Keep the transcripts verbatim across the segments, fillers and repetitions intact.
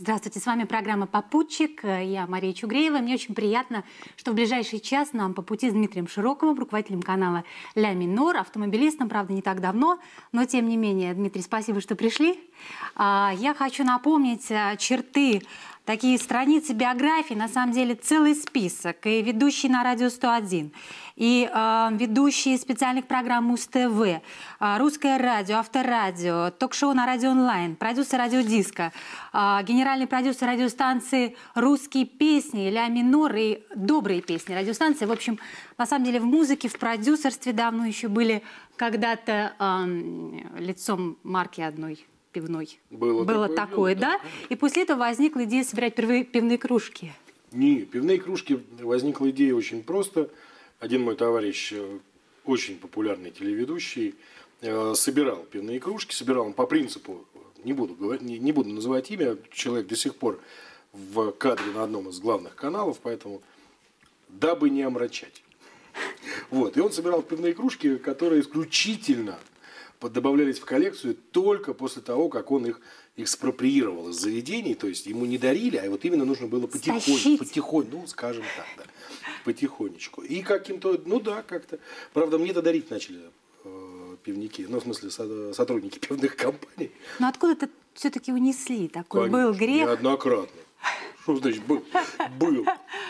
Здравствуйте, с вами программа «Попутчик». Я Мария Чугреева. Мне очень приятно, что в ближайший час нам по пути с Дмитрием Широковым, руководителем канала «Ля Минор», автомобилистом, правда, не так давно, но тем не менее. Дмитрий, спасибо, что пришли. Я хочу напомнить черты, такие страницы биографии, на самом деле целый список. И ведущий на радио сто один, и э, ведущие специальных программ Муз-ТВ, э, Русское радио, Авторадио, ток-шоу на радио онлайн, продюсер радиодиска, э, генеральный продюсер радиостанции «Русские песни», «Ля Минор» и «Добрые песни» радиостанции. В общем, на самом деле в музыке, в продюсерстве давно еще были когда-то э, лицом марки одной пивной. Было, Было такое, такое дело, да? да? И после этого возникла идея собирать первые пивные кружки. Не, пивные кружки возникла идея очень просто. Один мой товарищ, очень популярный телеведущий, собирал пивные кружки, собирал он по принципу, не буду, говорить, не, не буду называть имя, человек до сих пор в кадре на одном из главных каналов, поэтому дабы не омрачать. Вот, и он собирал пивные кружки, которые исключительно добавлялись в коллекцию только после того, как он их экспроприировал из заведений, то есть ему не дарили, а вот именно нужно было потихоньку, потихоньку, ну, скажем так, да, потихонечку. И каким-то, ну да, как-то, правда, мне-то дарить начали э, пивники, ну, в смысле, со, сотрудники пивных компаний. Но откуда-то все-таки унесли, такой Конечно, был грех. Неоднократно. Что значит был? Был.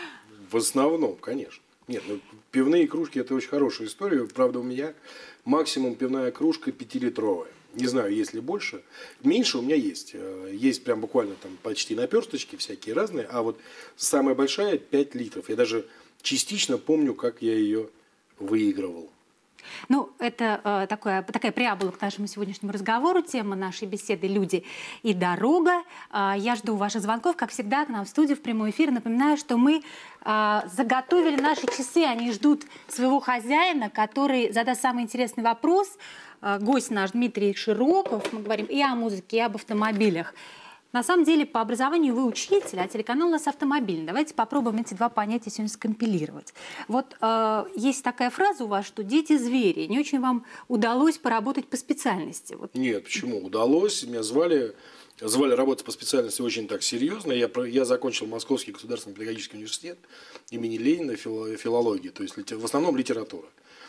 В основном, конечно. Нет, ну, пивные кружки – это очень хорошая история. Правда, у меня максимум пивная кружка пятилитровая. Не знаю, есть ли больше. Меньше у меня есть. Есть прям буквально там почти наперсточки всякие разные. А вот самая большая – пять литров. Я даже частично помню, как я ее выигрывал. Ну, это э, такое, такая преамбула к нашему сегодняшнему разговору. Тема нашей беседы «Люди и дорога». Э, я жду ваших звонков, как всегда, к нам в студию, в прямой эфир. Напоминаю, что мы э, заготовили наши часы. Они ждут своего хозяина, который задаст самый интересный вопрос. Э, гость наш Дмитрий Широков. Мы говорим и о музыке, и об автомобилях. На самом деле, по образованию вы учитель, а телеканал у нас автомобильный. Давайте попробуем эти два понятия сегодня скомпилировать. Вот э, есть такая фраза у вас, что дети звери. Не очень вам удалось поработать по специальности. Вот. Нет, почему? Удалось. Меня звали, звали работать по специальности очень так серьезно. Я, я закончил Московский государственный педагогический университет имени Ленина, фил, филологии, то есть в основном литература.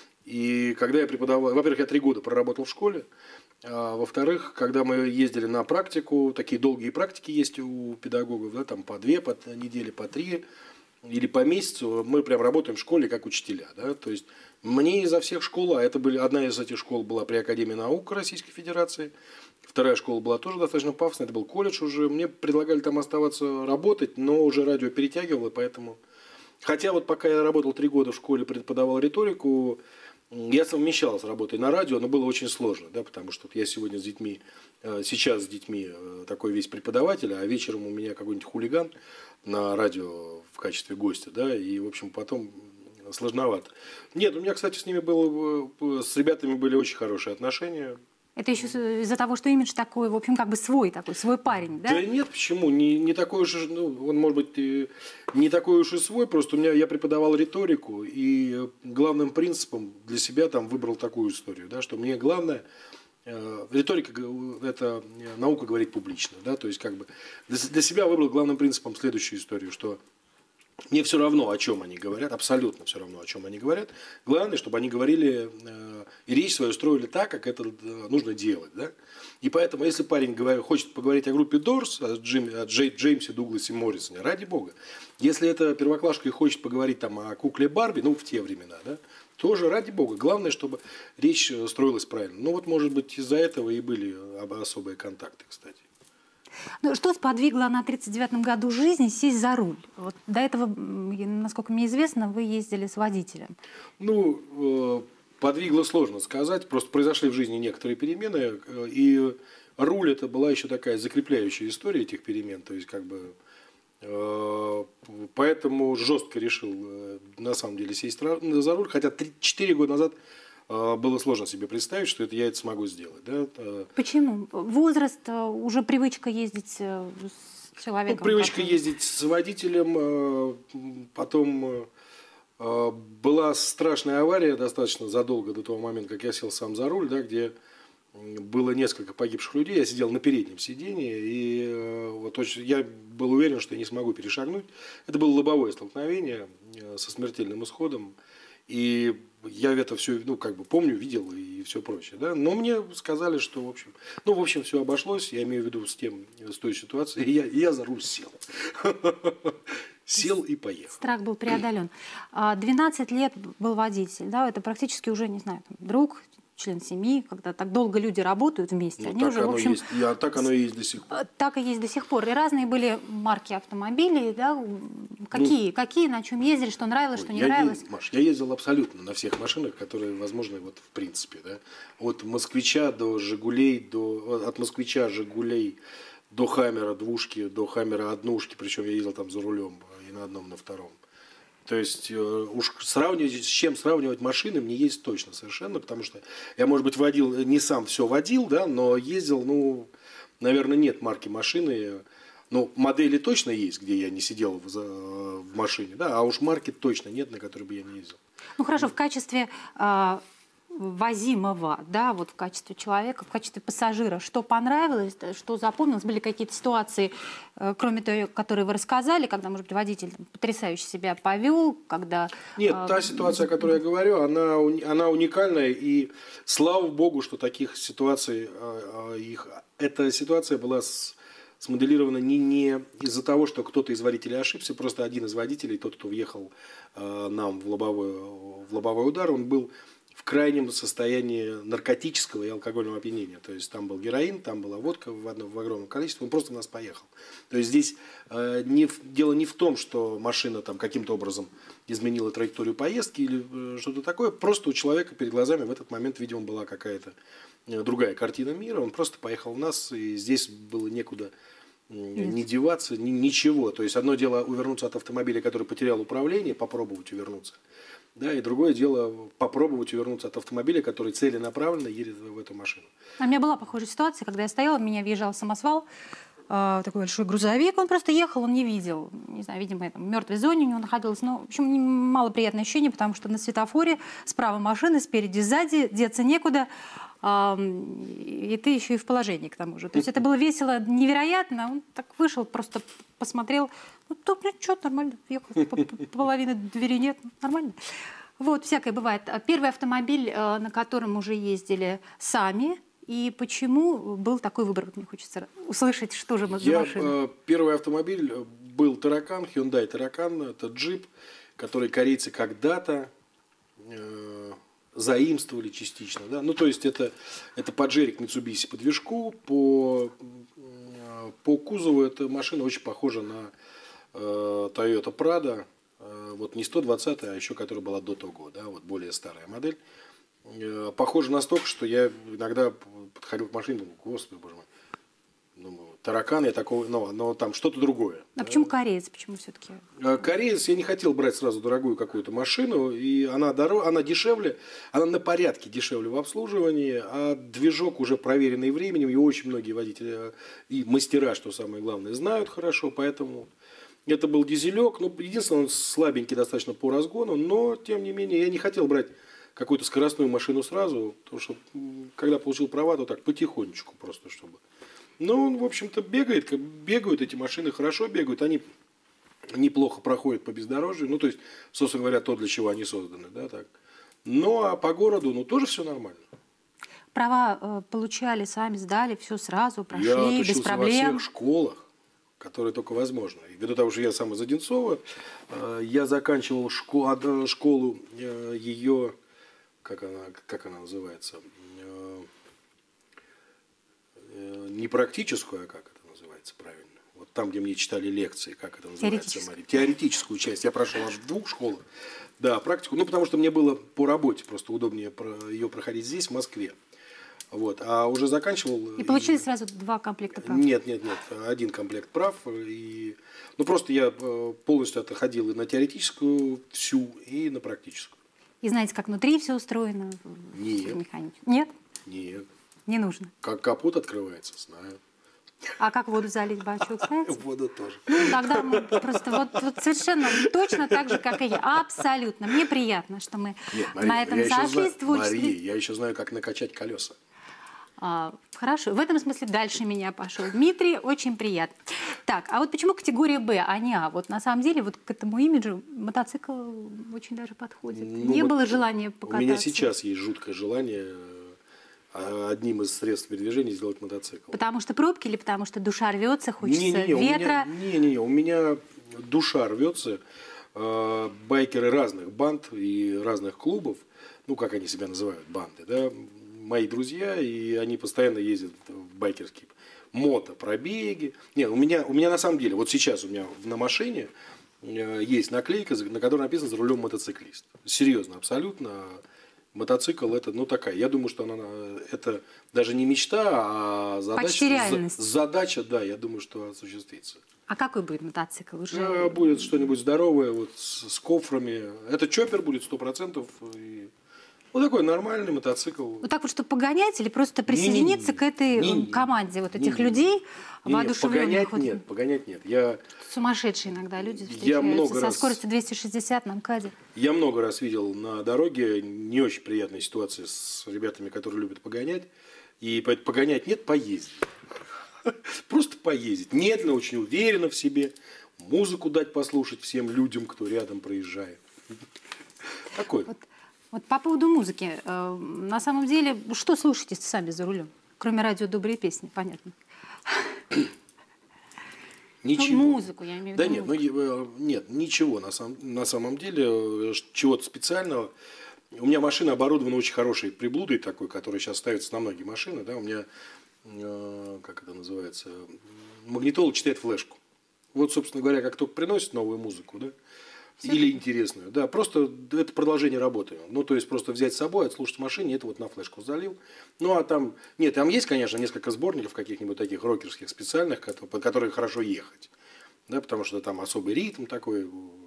И когда я преподавал, во-первых, я три года проработал в школе. А, во-вторых, когда мы ездили на практику, такие долгие практики есть у педагогов, да, там по две по недели, по три или по месяцу, мы прям работаем в школе как учителя. Да, то есть мне изо всех школ, а это были, одна из этих школ была при Академии наук Российской Федерации, вторая школа была тоже достаточно пафосная, это был колледж уже, мне предлагали там оставаться работать, но уже радио перетягивало, поэтому... Хотя вот пока я работал три года в школе, преподавал риторику, я совмещал с работой на радио, но было очень сложно, да, потому что я сегодня с детьми, сейчас с детьми такой весь преподаватель, а вечером у меня какой-нибудь хулиган на радио в качестве гостя, да, и, в общем, потом сложновато. Нет, у меня, кстати, с ними было, с ребятами были очень хорошие отношения. Это еще из-за того, что имидж такой, в общем, как бы свой такой, свой парень, да? Да нет, почему? Не, не такой уж, ну, он, может быть, не такой уж и свой, просто у меня, я преподавал риторику, и главным принципом для себя там выбрал такую историю, да, что мне главное, э, риторика – это наука говорить публично, да, то есть как бы для, для себя выбрал главным принципом следующую историю, что мне все равно, о чем они говорят, абсолютно все равно, о чем они говорят. Главное, чтобы они говорили э, и речь свою строили так, как это э, нужно делать. Да? И поэтому, если парень говорит, хочет поговорить о группе Doors, о, Джим, о Джей, Джеймсе, Дугласе, Моррисоне, ради бога. Если это первоклашка и хочет поговорить там, о кукле Барби, ну, в те времена, да, тоже ради бога. Главное, чтобы речь строилась правильно. Ну, вот, может быть, из-за этого и были особые контакты, кстати. Ну, что сподвигло на тридцать девятом году жизни сесть за руль? Вот до этого, насколько мне известно, вы ездили с водителем. Ну, подвигло сложно сказать. Просто произошли в жизни некоторые перемены. И руль – это была еще такая закрепляющая история этих перемен. То есть, как бы, поэтому жестко решил, на самом деле, сесть за руль. Хотя четыре года назад было сложно себе представить, что это я это смогу сделать. Да? Почему? Возраст, уже привычка ездить с человеком? Ну, привычка ездить с водителем, потом была страшная авария достаточно задолго до того момента, как я сел сам за руль, да, где было несколько погибших людей, я сидел на переднем сидении, и вот очень, я был уверен, что я не смогу перешагнуть. Это было лобовое столкновение со смертельным исходом, и я это все, ну, как бы помню, видел и все прочее, да. Но мне сказали, что, в общем, ну, в общем, все обошлось, я имею в виду с тем, с той ситуацией, и я, и я за руль сел. Сел и поехал. Страх был преодолен. двенадцать лет был водитель, да, это практически уже, не знаю, там, друг, член семьи, когда так долго люди работают вместе. Ну, они так уже, оно в общем, есть. И, так оно и есть до сих пор. Так и есть до сих пор. И разные были марки автомобилей, да, какие, ну, какие, на чем ездили, что нравилось, ой, что не я нравилось. Е... Маш, я ездил абсолютно на всех машинах, которые возможны вот в принципе, да. От Москвича до Жигулей, до, от Москвича, Жигулей до Хаммера двушки, до Хаммера однушки, причем я ездил там за рулем и на одном, на втором. То есть уж сравнивать, с чем сравнивать машины мне есть точно совершенно, потому что я, может быть, водил, не сам все водил, да, но ездил, ну, наверное, нет марки машины. Ну, модели точно есть, где я не сидел в, в машине, да, а уж марки точно нет, на которой бы я не ездил. Ну хорошо, в качестве э, возимого, да, вот в качестве человека, в качестве пассажира, что понравилось, что запомнилось, были какие-то ситуации, э, кроме той, которые вы рассказали, когда, может быть, водитель там, потрясающе себя повел, когда... Нет, э, та ситуация, о которой я говорю, она, она уникальная, и слава богу, что таких ситуаций, э, э, их, эта ситуация была с... смоделировано не, не из-за того, что кто-то из водителей ошибся, просто один из водителей, тот, кто въехал э, нам в лобовой, в лобовой удар, он был в крайнем состоянии наркотического и алкогольного опьянения. То есть там был героин, там была водка в, одном, в огромном количестве, он просто у нас поехал. То есть здесь э, не, дело не в том, что машина там каким-то образом изменила траекторию поездки или э, что-то такое, просто у человека перед глазами в этот момент, видимо, была какая-то другая картина мира, он просто поехал в нас, и здесь было некуда Нет. не деваться, ни, ничего. То есть одно дело увернуться от автомобиля, который потерял управление, попробовать увернуться, да, и другое дело попробовать увернуться от автомобиля, который целенаправленно едет в эту машину. А у меня была похожая ситуация, когда я стояла, в меня въезжал самосвал, э, такой большой грузовик, он просто ехал, он не видел, не знаю, видимо, в мертвой зоне у него находилось, но, в общем, малоприятное ощущение, потому что на светофоре справа машины, спереди, сзади, деться некуда, и ты еще и в положении к тому же. То есть это было весело, невероятно. Он так вышел, просто посмотрел. Ну, то, блин, что, нормально, ехал, половины двери нет, нормально. Вот, всякое бывает. Первый автомобиль, на котором уже ездили сами, и почему был такой выбор? Мне хочется услышать, что же за машина. Первый автомобиль был Таракан, Hyundai Таракан, это джип, который корейцы когда-то заимствовали частично, да, ну то есть это, это поджерик Mitsubishi по движку, по, по кузову эта машина очень похожа на э, Toyota Prado, э, вот не сто двадцатая, а еще которая была до того, да, вот более старая модель, э, похожа настолько, что я иногда подходил к машине, думаю, господи, боже мой, думаю, Таракан я такого, но, но там что-то другое. А да? Почему кореец? Почему все-таки? Кореец, я не хотел брать сразу дорогую какую-то машину, и она, дорог, она дешевле, она на порядке дешевле в обслуживании, а движок уже проверенный временем, и очень многие водители и мастера, что самое главное, знают хорошо, поэтому это был дизелек, ну, единственное, он слабенький достаточно по разгону, но, тем не менее, я не хотел брать какую-то скоростную машину сразу, потому что, когда получил права, то так, потихонечку просто, чтобы... Ну, он, в общем-то, бегает, бегают эти машины, хорошо бегают, они неплохо проходят по бездорожью, ну, то есть, собственно говоря, то, для чего они созданы, да, так. Ну, а по городу, ну, тоже все нормально. Права э, получали, сами сдали, все сразу, прошли, я без проблем. Я во всех школах, которые только возможно. И ввиду того, что я сам из Одинцова, э, я заканчивал школу, школу э, ее, как она, как она называется, не практическую, а как это называется правильно? Вот там, где мне читали лекции, как это называется, Мария? Теоретическую часть. Я прошел аж в двух школах. Да, практику. Ну, потому что мне было по работе просто удобнее ее проходить здесь, в Москве. Вот. А уже заканчивал... И получили и... сразу два комплекта прав? Нет, нет, нет. Один комплект прав. И... Ну, просто я полностью отходил и на теоретическую всю, и на практическую. И знаете, как внутри все устроено? Нет. Нет? Нет. Не нужно. Как капот открывается, знаю. А как воду залить, бачок, знаете? Воду тоже. Ну, тогда мы просто вот, вот совершенно точно так же, как и я. Абсолютно. Мне приятно, что мы Нет, Мария, на этом сошлись в творчестве. Мария, я еще знаю, как накачать колеса. А, хорошо, в этом смысле дальше меня пошел Дмитрий, очень приятно. Так, а вот почему категория Б, а не А? Вот на самом деле вот к этому имиджу мотоцикл очень даже подходит. Ну, не вот было желания покататься? У меня сейчас есть жуткое желание одним из средств передвижения сделать мотоцикл. Потому что пробки или потому что душа рвется, хочется не, не, не, ветра? Не-не-не, у меня душа рвется. Э, байкеры разных банд и разных клубов, ну, как они себя называют, банды, да, мои друзья, и они постоянно ездят в байкерские мотопробеги. Не, у меня, у меня на самом деле, вот сейчас у меня на машине есть наклейка, на которой написано «За рулем мотоциклист». Серьезно, абсолютно. Мотоцикл это, ну, такая. Я думаю, что она, это даже не мечта, а задача. Почти реальность. Задача, да, я думаю, что осуществится. А какой будет мотоцикл? Уже... А, будет что-нибудь здоровое, вот с, с кофрами. Это чоппер будет сто процентов. И... Ну, такой нормальный мотоцикл. Ну, так вот, чтобы погонять или просто присоединиться не, не, к этой не, не, команде вот этих не, людей, не, воодушевленных? Погонять вот... нет, погонять нет. Я... Сумасшедшие иногда люди встречаются я много со раз... скоростью двести шестьдесят на МКАДе. Я много раз видел на дороге не очень приятные ситуации с ребятами, которые любят погонять. И погонять нет, поездить. Просто поездить. Медленно, очень уверенно в себе. Музыку дать послушать всем людям, кто рядом проезжает. Такой. Вот, вот по поводу музыки. Э, на самом деле, что слушаете сами за рулем? Кроме радио «Добрые песни», понятно. Ничего. Ну, музыку, я имею в виду. Да нет, ну, нет, ничего на самом, на самом деле, чего-то специального. У меня машина оборудована очень хорошей приблудой такой, которая сейчас ставится на многие машины. Да? У меня, э, как это называется, магнитола читает флешку. Вот, собственно говоря, как только приносит новую музыку, да, или интересную, да, просто это продолжение работы. Ну, то есть, просто взять с собой, отслушать в машине, это вот на флешку залил. Ну, а там, нет, там есть, конечно, несколько сборников каких-нибудь таких рокерских специальных, под которые хорошо ехать. Да, потому что там особый ритм такой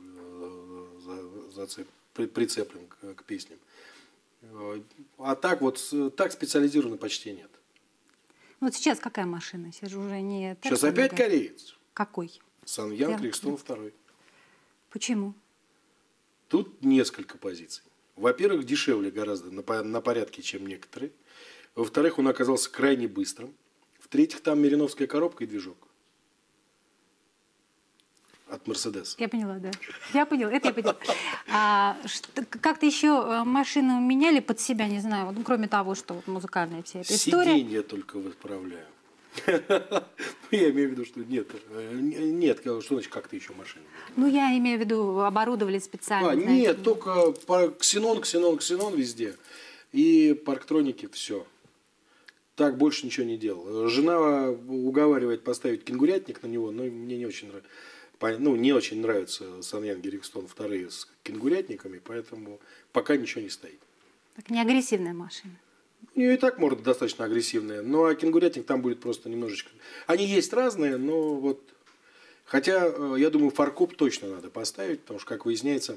зацеп, прицеплен к, к песням. А так вот, так специализированно почти нет. Вот сейчас какая машина? Сейчас же уже не... Сейчас опять много. Кореец. Какой? Саньян Крикстон второй. Почему? Тут несколько позиций. Во-первых, дешевле гораздо на, на порядке, чем некоторые. Во-вторых, он оказался крайне быстрым. В-третьих, там мериновская коробка и движок. От Мерседеса. Я поняла, да. Я поняла, это я поняла. А, как-то еще машину меняли под себя, не знаю, вот, кроме того, что вот музыкальная вся эта история. Сиденья только выправляю. Я имею в виду, что нет. Нет, что значит как-то еще машину? Ну, я имею в виду, оборудовали специально. А, нет, только ксенон, ксенон, ксенон везде. И парктроники, все. Так больше ничего не делал. Жена уговаривает поставить кенгурятник на него, но мне не очень нравится. Ну, не очень нравится Саньян Крикстон вторые с кенгурятниками, поэтому пока ничего не стоит. Так не агрессивная машина. И так морда достаточно агрессивная. Ну, а кенгурятник там будет просто немножечко... Они есть разные, но вот... Хотя, я думаю, фаркоп точно надо поставить, потому что, как выясняется,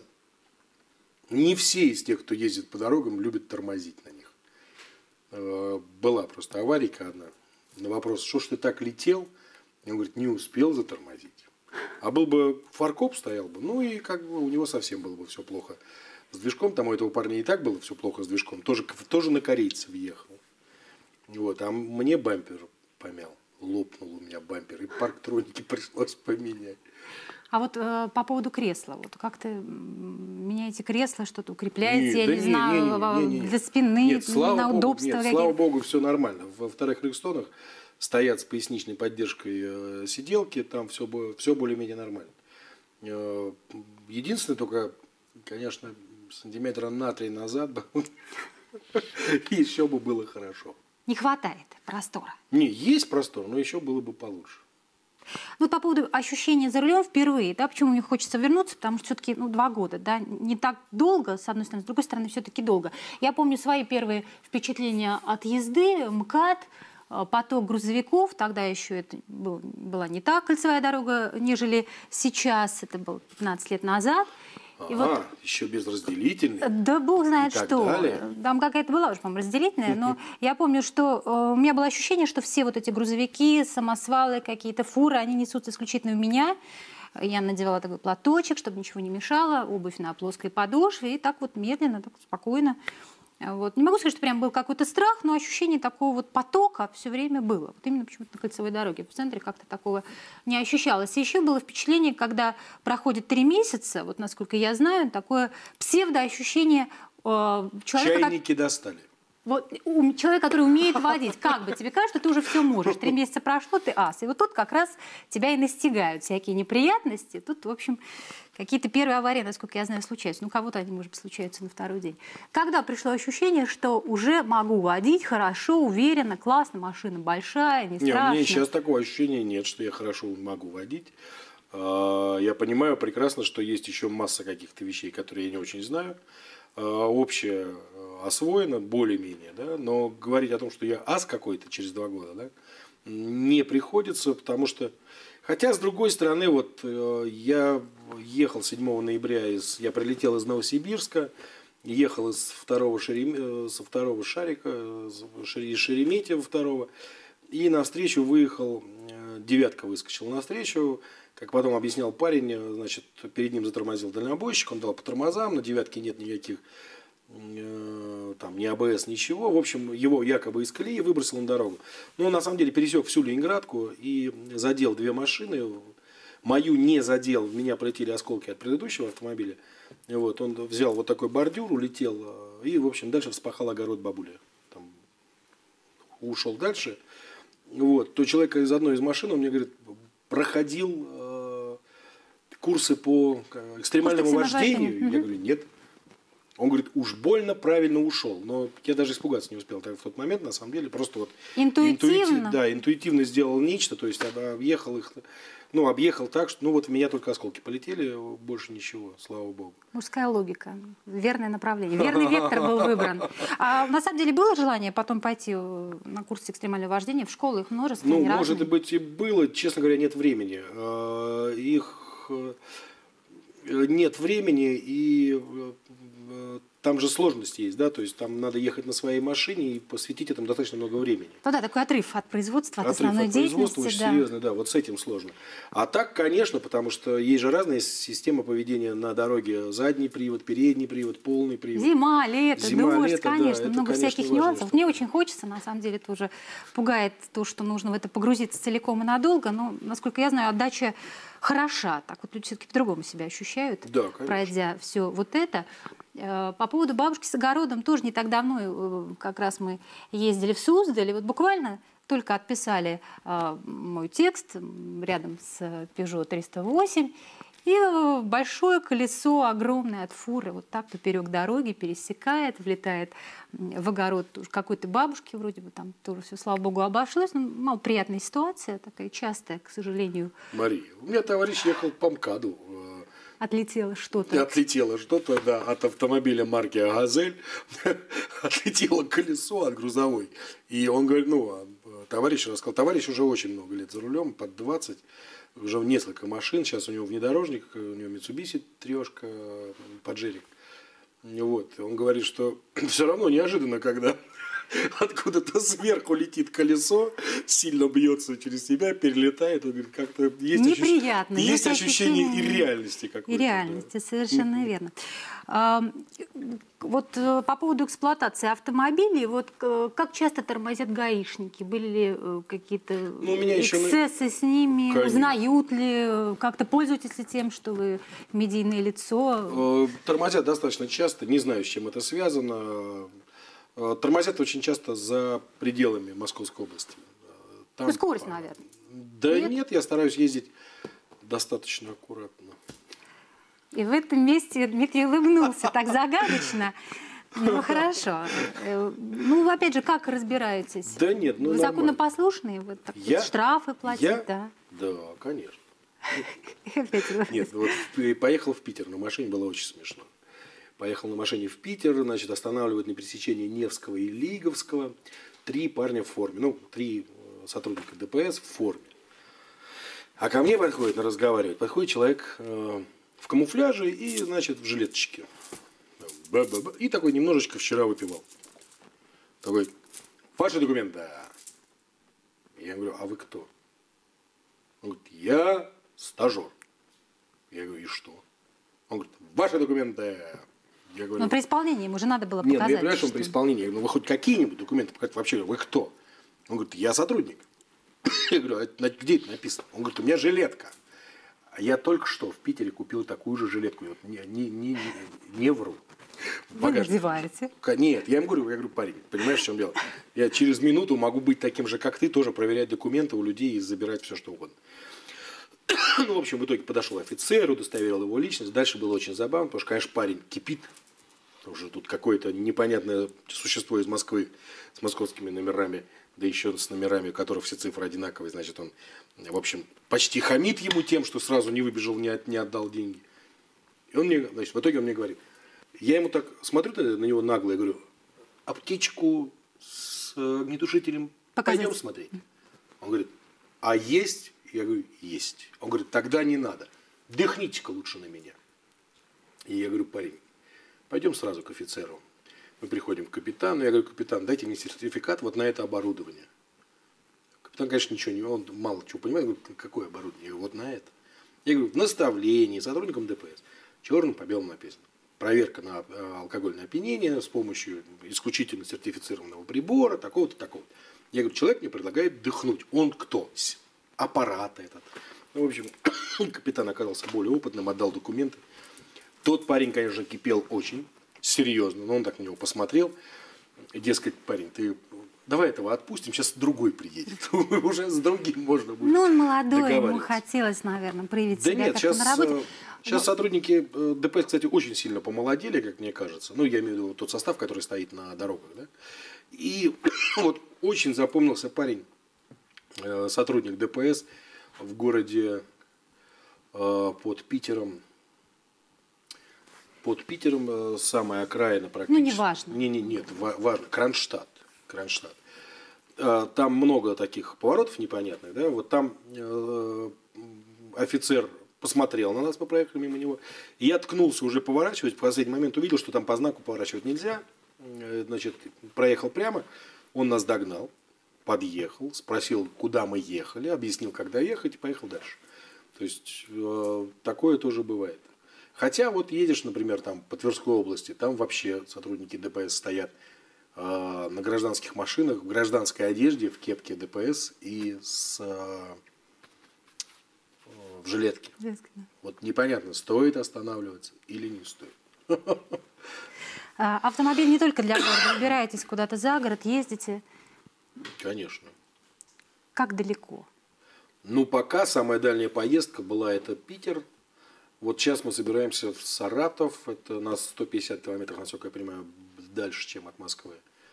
не все из тех, кто ездит по дорогам, любят тормозить на них. Была просто аварийка одна. На вопрос, что ж ты так летел? Он говорит, не успел затормозить. А был бы фаркоп, стоял бы, ну и как бы у него совсем было бы все плохо с движком. Там у этого парня и так было все плохо с движком. Тоже, тоже на корейца въехал. Вот, а мне бампер помял. Лопнул у меня бампер. И парктроники пришлось поменять. А вот э, по поводу кресла. Вот как-то меняете кресло, что-то укрепляете, нет, я да не не, знаю, не, не, не. для спины, нет, слава на богу, удобство. Нет, какие-то. слава богу, все нормально. Во вторых Крикстонах стоят с поясничной поддержкой э, сиделки, там все, все более-менее нормально. Э, единственное, только, конечно, сантиметра на три назад бы еще бы было хорошо. Не хватает простора. Не, есть простор, но еще было бы получше. Ну, по поводу ощущения за рулем впервые, да, почему мне хочется вернуться, потому что все-таки, ну, два года, да, не так долго, с одной стороны, с другой стороны, все-таки долго. Я помню свои первые впечатления от езды, МКАД, поток грузовиков, тогда еще это был, была не та кольцевая дорога, нежели сейчас, это было пятнадцать лет назад. И ага, вот, еще без разделительной. Да бог знает что. Далее. Там какая-то была уже, по-моему, разделительная, но я помню, что э, у меня было ощущение, что все вот эти грузовики, самосвалы, какие-то фуры, они несутся исключительно у меня. Я надевала такой платочек, чтобы ничего не мешало, обувь на плоской подошве, и так вот медленно, так спокойно Вот. Не могу сказать, что прям был какой-то страх, но ощущение такого вот потока все время было. Вот именно почему-то на кольцевой дороге. В центре как-то такого не ощущалось. И еще было впечатление, когда проходит три месяца, вот насколько я знаю, такое псевдоощущение э, человека... Чайники как... достали. Вот человек, который умеет водить, как бы тебе кажется, что ты уже все можешь. Три месяца прошло, ты ас. И вот тут как раз тебя и настигают всякие неприятности. Тут, в общем, какие-то первые аварии, насколько я знаю, случаются. Ну, кого-то они, может быть, случаются на второй день. Когда пришло ощущение, что уже могу водить хорошо, уверенно, классно, машина большая, не страшно? Не, у меня сейчас такого ощущения нет, что я хорошо могу водить. Я понимаю прекрасно, что есть еще масса каких-то вещей, которые я не очень знаю. Общее освоено более-менее, да, но говорить о том, что я ас какой-то через два года, да, не приходится, потому что, хотя с другой стороны, вот я ехал седьмого ноября, из, я прилетел из Новосибирска, ехал из второго Шерем... со второго Шарика, из Шереметьево второго, и навстречу выехал, девятка выскочила навстречу. Как потом объяснял парень, значит, перед ним затормозил дальнобойщик, он дал по тормозам, на девятке нет никаких, э, там, ни а бэ эс, ничего. В общем, его якобы из колеи выбросил на дорогу. Но он на самом деле пересек всю Ленинградку и задел две машины. Мою не задел, в меня полетели осколки от предыдущего автомобиля. Вот, он взял вот такой бордюр, улетел и, в общем, дальше вспахал огород бабули. Там, ушел дальше. Вот, то человек из одной из машин, он мне говорит, проходил э, курсы по экстремальному вождению. Я говорю, нет. Он говорит, уж больно правильно ушел. Но я даже испугаться не успел в тот момент, на самом деле. Просто вот интуитивно, интуитив, да, интуитивно сделал нечто. То есть объехал их, ну, объехал так, что ну вот в меня только осколки полетели, больше ничего, слава богу. Мужская логика, верное направление, верный вектор был выбран. А на самом деле было желание потом пойти на курсы экстремального вождения в школу, их множество, ну, они может разные. быть и было, честно говоря, нет времени. Их нет времени, и там же сложности есть, да, то есть там надо ехать на своей машине и посвятить этому достаточно много времени. Ну да, такой отрыв от производства, от отрыв основной от деятельности. Очень да. серьезно, да, вот с этим сложно. А так, конечно, потому что есть же разные системы поведения на дороге. Задний привод, передний привод, полный привод. Зима, лето, Зима, дождь, лето, конечно, да, много это, конечно, всяких важная нюансов. штука. Мне очень хочется, на самом деле, тоже пугает то, что нужно в это погрузиться целиком и надолго, но, насколько я знаю, отдача хороша. Так вот люди все-таки по-другому себя ощущают, да, пройдя все вот это. По поводу бабушки с огородом тоже не так давно как раз мы ездили в Суздаль, и вот буквально только отписали мой текст рядом с Peugeot триста восемь, и большое колесо огромное от фуры вот так поперек дороги пересекает, влетает в огород какой-то бабушки, вроде бы там тоже все, слава богу, обошлось. Но малоприятная ситуация, такая частая, к сожалению. Мария, у меня товарищ ехал по МКАДу. Отлетело что-то. Отлетело что-то, да, от автомобиля марки «Газель». Отлетело колесо от грузовой. И он говорит, ну, товарищ рассказал, товарищ уже очень много лет за рулем, под двадцать, уже несколько машин. Сейчас у него внедорожник, у него Mitsubishi трешка, Паджерик. Вот. Он говорит, что все равно неожиданно, когда откуда-то сверху летит колесо, сильно бьется через себя, перелетает. Он говорит, как-то есть, неприятно, ощущ... есть есть ощущение ощущение и реальности какой-то. И реальности, да. совершенно верно. А, вот по поводу эксплуатации автомобилей, вот как часто тормозят гаишники? Были ли какие-то ну, эксцессы на... с ними? Конечно. Узнают ли? Как-то пользуетесь ли тем, что вы медийное лицо? Тормозят достаточно часто, не знаю, с чем это связано. Тормозят очень часто за пределами Московской области. Там... Ну, скорость, наверное. Да нет? нет, я стараюсь ездить достаточно аккуратно. И в этом месте Дмитрий улыбнулся так загадочно. Ну, хорошо. Ну, опять же, как разбираетесь? Да нет, ну, вы законопослушные? Вы так, я? штрафы платить? Я? Да. Да, конечно. Нет, вот поехал в Питер на машине, было очень смешно. Поехал на машине в Питер, значит, останавливают на пересечении Невского и Лиговского. Три парня в форме, ну, три сотрудника Дэ Пэ Эс в форме. А ко мне подходит, разговаривает, подходит человек э, в камуфляже и, значит, в жилеточке. Ба-ба-ба. И такой немножечко вчера выпивал. Такой, ваши документы. Я говорю, а вы кто? Он говорит, я стажер. Я говорю, и что? Он говорит, ваши документы. Я говорю, но при исполнении ему же надо было нет, показать. ну я понимаю, что он что... при исполнении. Я говорю, ну вы хоть какие-нибудь документы показать вообще? Вы кто? Он говорит, я сотрудник. Я говорю, а где это написано? Он говорит, у меня жилетка. А я только что в Питере купил такую же жилетку. Вот не, не, не, не, не вру. Вы надеваете? Нет, я ему говорю, я говорю, парень, понимаешь, в чем дело? Я через минуту могу быть таким же, как ты, тоже проверять документы у людей и забирать все, что угодно. Ну, в общем, в итоге подошел офицер, удостоверил его личность. Дальше было очень забавно, потому что, конечно, парень кипит. Уже тут какое-то непонятное существо из Москвы с московскими номерами, да еще с номерами, у которых все цифры одинаковые. Значит, он, в общем, почти хамит ему тем, что сразу не выбежал, не, от, не отдал деньги. И он мне, значит, в итоге он мне говорит, я ему так смотрю на него нагло и говорю, аптечку с огнетушителем Показать. Пойдем смотреть. Он говорит, а есть? Я говорю, есть. Он говорит, тогда не надо. Дыхните-ка лучше на меня. И я говорю, парень, пойдем сразу к офицеру. Мы приходим к капитану. Я говорю, капитан, дайте мне сертификат вот на это оборудование. Капитан, конечно, ничего не, он мало чего понимает. Говорит, какое оборудование? Я говорю, вот на это. Я говорю, в наставлении сотрудникам ДПС черным по белому написано. Проверка на алкогольное опьянение с помощью исключительно сертифицированного прибора, такого-то, такого-то. Я говорю, человек мне предлагает дыхнуть. Он кто? Аппарат этот. Ну, в общем, капитан оказался более опытным, отдал документы. Тот парень, конечно, кипел очень серьезно, но он так на него посмотрел. Дескать, парень, ты давай этого отпустим, сейчас другой приедет. Уже с другим можно будет Ну, он молодой, ему хотелось, наверное, проявить да себя нет, как-то сейчас, на работе. сейчас Но... сотрудники ДПС, кстати, очень сильно помолодели, как мне кажется. Ну, я имею в виду тот состав, который стоит на дорогах. Да? И вот очень запомнился парень, сотрудник ДПС в городе под Питером. Под Питером самая окраина практически. Ну, не важно. Не, не, нет, важно. Кронштадт. Кронштадт. Там много таких поворотов непонятных. Да? Вот там э, офицер посмотрел на нас, мы проехали мимо него. И я ткнулся уже поворачивать. В последний момент увидел, что там по знаку поворачивать нельзя. Значит, проехал прямо. Он нас догнал, подъехал, спросил, куда мы ехали, объяснил, когда ехать, и поехал дальше. То есть э, такое тоже бывает. Хотя вот едешь, например, там по Тверской области, там вообще сотрудники ДПС стоят э, на гражданских машинах, в гражданской одежде, в кепке ДПС и с, э, в жилетке. Жилетка, да. Вот непонятно, стоит останавливаться или не стоит. Автомобиль не только для города. Выбираетесь куда-то за город, ездите. Конечно. Как далеко? Ну, пока самая дальняя поездка была это Питер. Вот сейчас мы собираемся в Саратов. Это на сто пятьдесят километров, насколько я понимаю, дальше, чем от Москвы.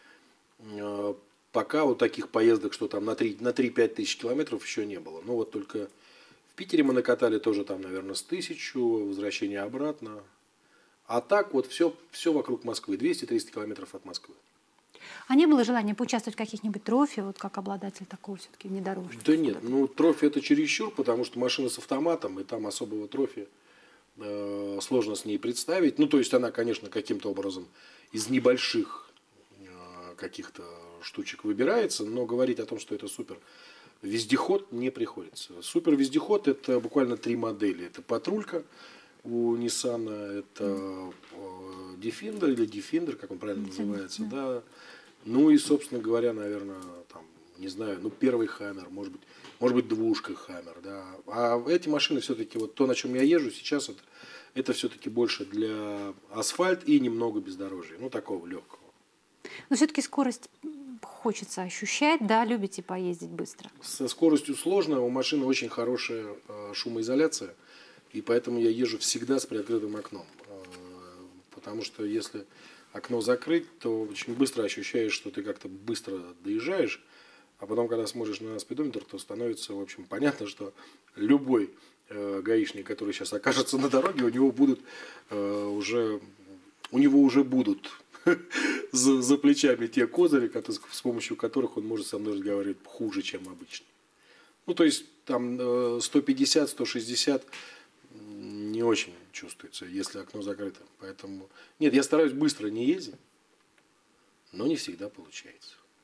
Пока вот таких поездок, что там на три-пять тысяч километров еще не было. Ну, вот только в Питере мы накатали тоже там, наверное, с тысячу, возвращение обратно. А так вот все, все вокруг Москвы. двести-триста километров от Москвы. А не было желания поучаствовать в каких-нибудь трофи, вот как обладатель такого все-таки внедорожника? Да нет, ну трофи это чересчур, потому что машина с автоматом, и там особого трофи э, сложно с ней представить. Ну, то есть она, конечно, каким-то образом из небольших э, каких-то штучек выбирается, но говорить о том, что это супер вездеход, не приходится. Супер вездеход это буквально три модели. Это патрулька у Nissan, это Defender или Defender, как он правильно называется, да. Ну и, собственно говоря, наверное, там, не знаю, ну первый Хаммер, может быть, может быть двушка Хаммер, да. А эти машины все-таки, вот то, на чем я езжу сейчас, это, это все-таки больше для асфальт и немного бездорожья, ну такого легкого. Но все-таки скорость хочется ощущать, да, любите поездить быстро? Со скоростью сложно, у машины очень хорошая шумоизоляция. И поэтому я езжу всегда с приоткрытым окном. Потому что если окно закрыть, то очень быстро ощущаешь, что ты как-то быстро доезжаешь. А потом, когда смотришь на спидометр, то становится, в общем, понятно, что любой э, гаишник, который сейчас окажется на дороге, у него будут э, уже, у него уже будут за, за плечами те козыри, которые, с помощью которых он может со мной разговаривать хуже, чем обычно. Ну, то есть там э, сто пятьдесят - сто шестьдесят не очень чувствуется, если окно закрыто. Поэтому нет, я стараюсь быстро не ездить, но не всегда получается.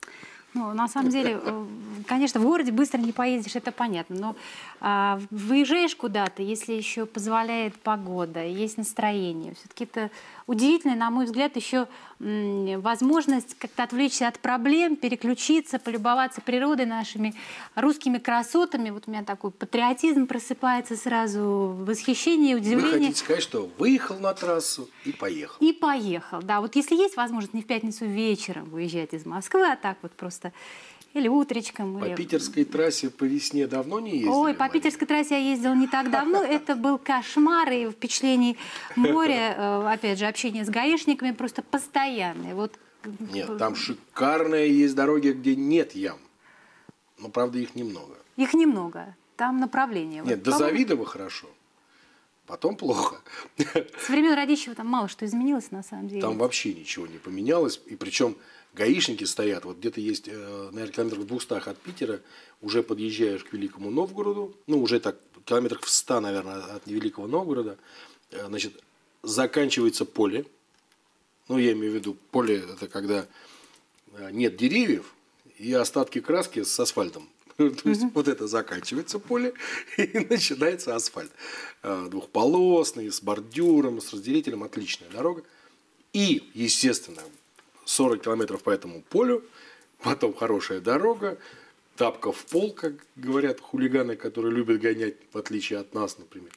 Ну, на самом деле, конечно, в городе быстро не поедешь, это понятно. Но а, выезжаешь куда-то, если еще позволяет погода, есть настроение. Все-таки это удивительно, на мой взгляд, еще м, возможность как-то отвлечься от проблем, переключиться, полюбоваться природой, нашими русскими красотами. Вот у меня такой патриотизм просыпается сразу, восхищение, удивление. Вы хотите сказать, что выехал на трассу и поехал? И поехал, да. Вот если есть возможность не в пятницу вечером выезжать из Москвы, а так вот просто или утречком. По или... питерской трассе по весне давно не ездили? Ой, по Мария? питерской трассе я ездила не так давно. Это был кошмар, и впечатлений моря, опять же, общение с гаишниками просто постоянное. Вот... Нет, там шикарные есть дороги, где нет ям. Но, правда, их немного. Их немного. Там направление. Нет, вот, до по-моему, Завидова хорошо. Потом плохо. С времен Радищева там мало что изменилось, на самом деле. Там вообще ничего не поменялось. И причем гаишники стоят. Вот где-то есть, наверное, километрах в двухстах от Питера. Уже подъезжаешь к Великому Новгороду. Ну, уже так, километрах в ста, наверное, от Великого Новгорода. Значит, заканчивается поле. Ну, я имею в виду, поле – это когда нет деревьев и остатки краски с асфальтом. То есть, вот это заканчивается поле, и начинается асфальт. Двухполосный, с бордюром, с разделителем. Отличная дорога. И, естественно, сорок километров по этому полю, потом хорошая дорога, тапка в пол, как говорят хулиганы, которые любят гонять, в отличие от нас, например.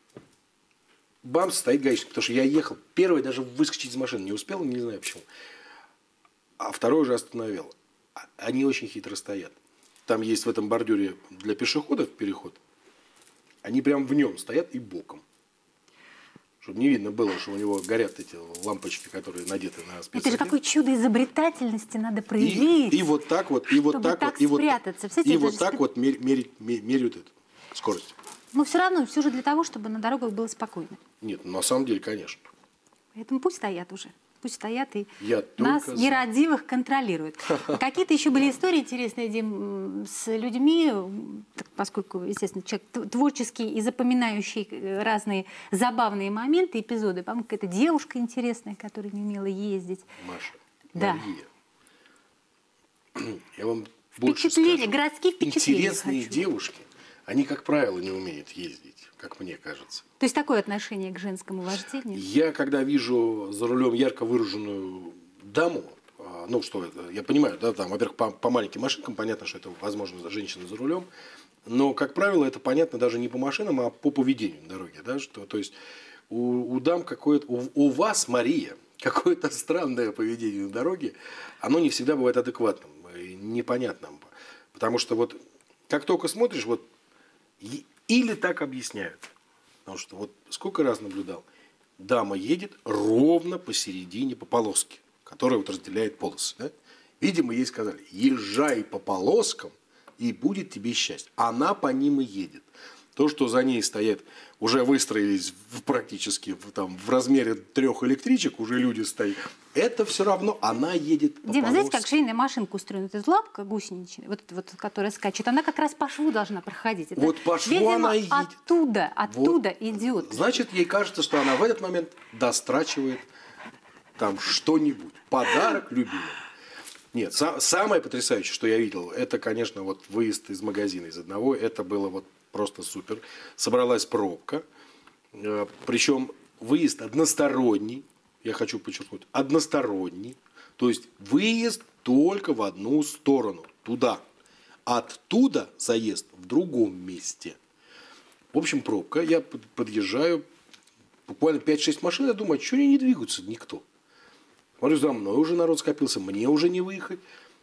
Бам, стоит гаишник, потому что я ехал. Первый даже выскочить из машины не успел, не знаю почему. А второй уже остановил. Они очень хитро стоят. Там есть в этом бордюре для пешеходов переход. Они прям в нем стоят и боком. Чтобы не видно было, что у него горят эти лампочки, которые надеты на спецодежду. Это же какое чудо изобретательности надо проявить. И, и вот так вот, и вот так, так вот, и вот, спрятаться. и вот так вот меряют, меряют эту скорость. Но все равно, все же для того, чтобы на дорогах было спокойно. Нет, на самом деле, конечно. Поэтому пусть стоят уже. Пусть стоят и Я нас, за. нерадивых, контролируют. Какие-то еще были истории интересные, Дим, с людьми, поскольку, естественно, человек творческий и запоминающий разные забавные моменты, эпизоды. По-моему, какая-то девушка интересная, которая не умела ездить. Маша, да. Мария, я вам больше Впечатления, скажу. городские впечатления Интересные хочу. девушки, они, как правило, не умеют ездить, как мне кажется. То есть такое отношение к женскому вождению? Я, когда вижу за рулем ярко выраженную даму, ну, что это, я понимаю, да, там, во-первых, по, по маленьким машинкам понятно, что это, возможно, женщина за рулем, но, как правило, это понятно даже не по машинам, а по поведению на дороге, да, что, то есть, у, у дам какое-то, у, у вас, Мария, какое-то странное поведение на дороге, оно не всегда бывает адекватным, непонятным, потому что вот, как только смотришь, вот, или так объясняют, потому что вот сколько раз наблюдал, дама едет ровно посередине по полоске, которая вот разделяет полосы. Да? Видимо, ей сказали, езжай по полоскам, и будет тебе счастье. Она по ним и едет. То, что за ней стоят, уже выстроились в, практически в, там, в размере трех электричек, уже люди стоят, это все равно она едет по Дима, полоске. знаете, как швейная машинка устроена? Это лапка гусеничная, вот, вот, которая скачет, она как раз по шву должна проходить. Это, вот по шву видимо, она и едет. оттуда, оттуда вот. идет. Значит, ей кажется, что она в этот момент дострачивает там что-нибудь. Подарок любимому. Нет, са- самое потрясающее, что я видел, это, конечно, вот выезд из магазина из одного. Это было вот просто супер. Собралась пробка. Э, причем выезд односторонний. Я хочу подчеркнуть, односторонний. То есть выезд только в одну сторону. Туда. Оттуда заезд в другом месте. В общем, пробка. Я подъезжаю. Буквально пять-шесть машин. Я думаю, а что они не двигаются? Никто. Смотрю, за мной уже народ скопился. Мне уже не выехать.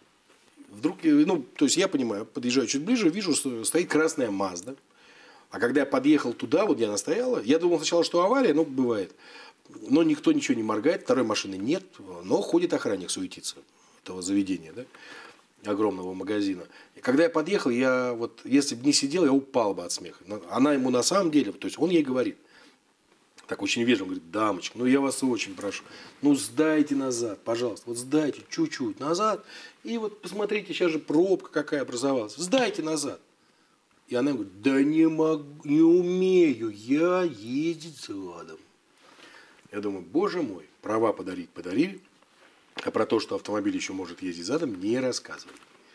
Вдруг, ну, то есть я понимаю, подъезжаю чуть ближе, вижу, что стоит красная Мазда. А когда я подъехал туда, вот где она стояла, я думал сначала, что авария, ну, бывает. Но никто ничего не моргает, второй машины нет, но ходит охранник, суетится этого заведения, да, огромного магазина. И когда я подъехал, я вот, если бы не сидел, я упал бы от смеха. Она ему на самом деле, то есть он ей говорит, так очень вежливо, говорит, дамочка, ну я вас очень прошу, ну сдайте назад, пожалуйста, вот сдайте чуть-чуть назад, и вот посмотрите, сейчас же пробка какая образовалась, сдайте назад. И она говорит, да не могу, не умею я ездить задом. Я думаю, боже мой, права подарить подарили, а про то, что автомобиль еще может ездить задом, не рассказывали.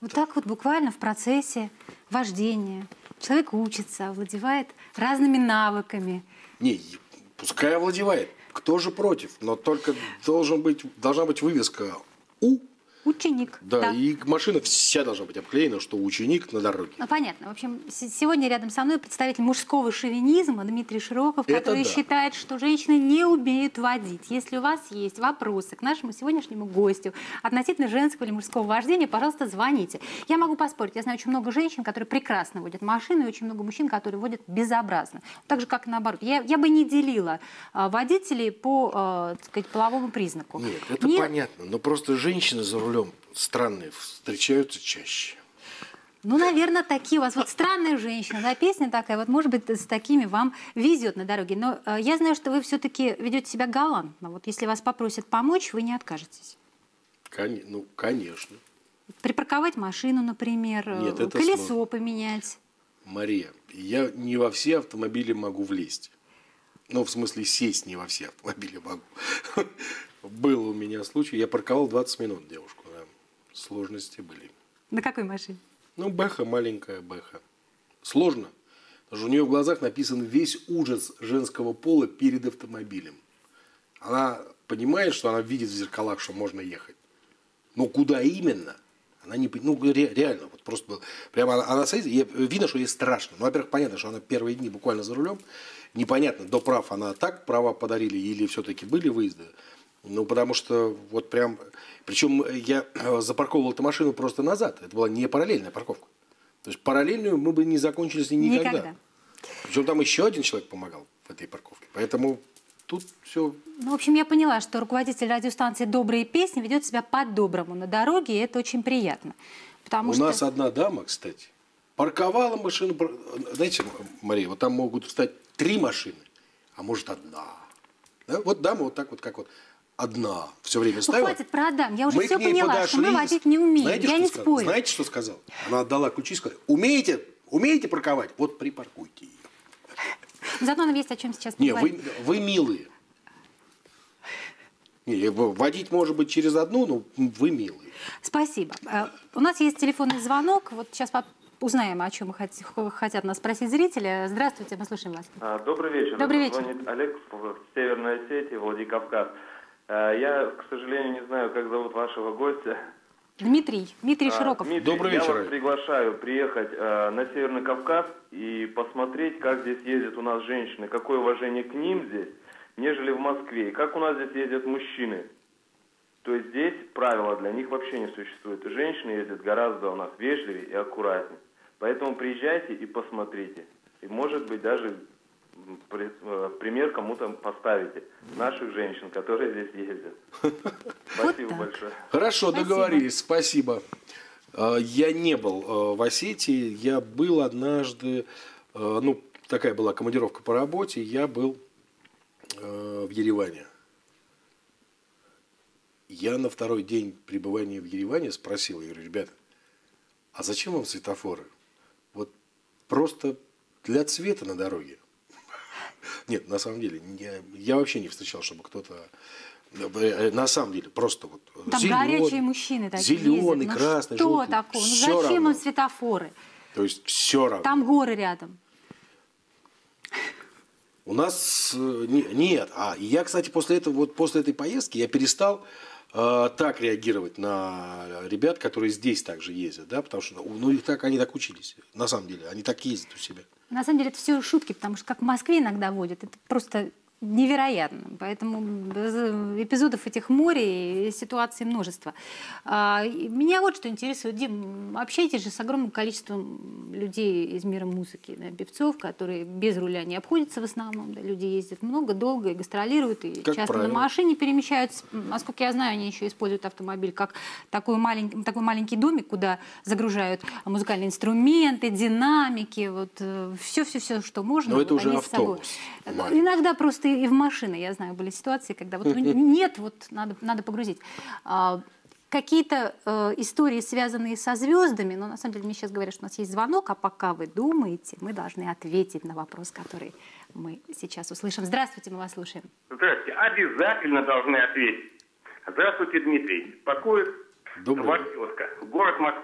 Вот так вот буквально в процессе вождения человек учится, овладевает разными навыками. Не, пускай овладевает. Кто же против? Но только должен быть, должна быть вывеска «У». Ученик. Да, да, и машина вся должна быть обклеена, что ученик на дороге. Ну, понятно. В общем, сегодня рядом со мной представитель мужского шовинизма Дмитрий Широков, Это который да. считает, что женщины не умеют водить. Если у вас есть вопросы к нашему сегодняшнему гостю относительно женского или мужского вождения, пожалуйста, звоните. Я могу поспорить. Я знаю очень много женщин, которые прекрасно водят машину, и очень много мужчин, которые водят безобразно. Так же, как и наоборот. Я, я бы не делила а, водителей по а, так сказать, половому признаку. Нет, это не... понятно. Но просто женщины за рулем странные встречаются чаще. Ну, наверное, такие у вас вот странная женщина, да, песня такая, вот, может быть, с такими вам везет на дороге. Но э, я знаю, что вы все-таки ведете себя галантно. Вот если вас попросят помочь, вы не откажетесь. Кон... Ну, конечно. Припарковать машину, например, Нет, это колесо сложно. поменять. Мария, я не во все автомобили могу влезть. Ну, в смысле, сесть не во все автомобили могу. Был у меня случай, я парковал двадцать минут девушку. Да. Сложности были. На какой машине? Ну, Бэха, маленькая Бэха. Сложно. Потому что у нее в глазах написан весь ужас женского пола перед автомобилем. Она понимает, что она видит в зеркалах, что можно ехать. Но куда именно? Она не понимает. Ну, ре, реально. Вот просто было. Прямо она, она садится, ей, видно, что ей страшно. Ну, во-первых, понятно, что она первые дни буквально за рулем. Непонятно, до прав она так права подарили или все-таки были выезды. Ну, потому что вот прям... Причем я запарковывал эту машину просто назад. Это была не параллельная парковка. То есть параллельную мы бы не закончили с ней никогда. никогда. Причем там еще один человек помогал в этой парковке. Поэтому тут все... Ну, в общем, я поняла, что руководитель радиостанции «Добрые песни» ведет себя по-доброму на дороге, и это очень приятно. Потому У что... нас одна дама, кстати, парковала машину... Знаете, Мария, вот там могут встать три машины, а может одна. Да? Вот дама вот так вот, как вот... Одна все время ну, ставила. хватит про Адам, я уже Мы все поняла, подошли, что мы водить не умеем. Знаете, я что не сказал? спорю. Знаете, что сказал? Она отдала ключи и сказала, умеете, умеете парковать? Вот припаркуйте ее. Зато нам есть о чем сейчас Не, поговорить. вы, вы милые. Не, водить может быть через одну, но вы милые. Спасибо. У нас есть телефонный звонок. Вот сейчас узнаем, о чем хотят нас спросить зрители. Здравствуйте, мы слушаем вас. Добрый вечер. Добрый вечер. Звонит Олег в Северной Осетии, Владикавказ. Я, к сожалению, не знаю, как зовут вашего гостя. Дмитрий. Дмитрий а, Широков. Дмитрий, Добрый вечер. Я вас приглашаю приехать э, на Северный Кавказ и посмотреть, как здесь ездят у нас женщины, какое уважение к ним здесь, нежели в Москве, и как у нас здесь ездят мужчины. То есть здесь правила для них вообще не существует. Женщины ездят гораздо у нас вежливее и аккуратнее. Поэтому приезжайте и посмотрите. И, может быть, даже пример кому-то поставите. Наших женщин, которые здесь ездят. Спасибо вот большое. Хорошо, Спасибо. договорились. Спасибо. Я не был в Осетии. Я был однажды, ну, такая была командировка по работе, я был в Ереване. Я на второй день пребывания в Ереване спросил, я говорю, ребята, а зачем вам светофоры? Вот просто для цвета на дороге. Нет, на самом деле, я, я вообще не встречал, чтобы кто-то... На самом деле, просто вот... Там зеленый, горячие мужчины такие зеленый, ездят. красный, ну, желтый. Что такое? Ну, все зачем равно. им светофоры? То есть все равно. Там горы рядом. У нас не, нет. А я, кстати, после этого, вот после этой поездки я перестал э, так реагировать на ребят, которые здесь также ездят, да, потому что ну их так они так учились. На самом деле, они так ездят у себя. На самом деле это все шутки, потому что как в Москве иногда водят, это просто невероятно. Поэтому эпизодов этих море и ситуаций множество. А, меня вот что интересует. Дим, общаетесь же с огромным количеством людей из мира музыки, да, певцов, которые без руля не обходятся в основном. Да, люди ездят много, долго и гастролируют, и как часто правило. на машине перемещаются. Насколько я знаю, они еще используют автомобиль как такой маленький, такой маленький домик, куда загружают музыкальные инструменты, динамики, вот все-все-все, что можно. Но вот это уже они автобус. с собой. Иногда просто и в машины, я знаю, были ситуации, когда вот ну, нет, вот надо, надо погрузить. А, какие-то э, истории, связанные со звездами, но на самом деле мне сейчас говорят, что у нас есть звонок, а пока вы думаете, мы должны ответить на вопрос, который мы сейчас услышим. Здравствуйте, мы вас слушаем. Здравствуйте, обязательно должны ответить. Здравствуйте, Дмитрий. Беспокоит ваша тезка, город Москва.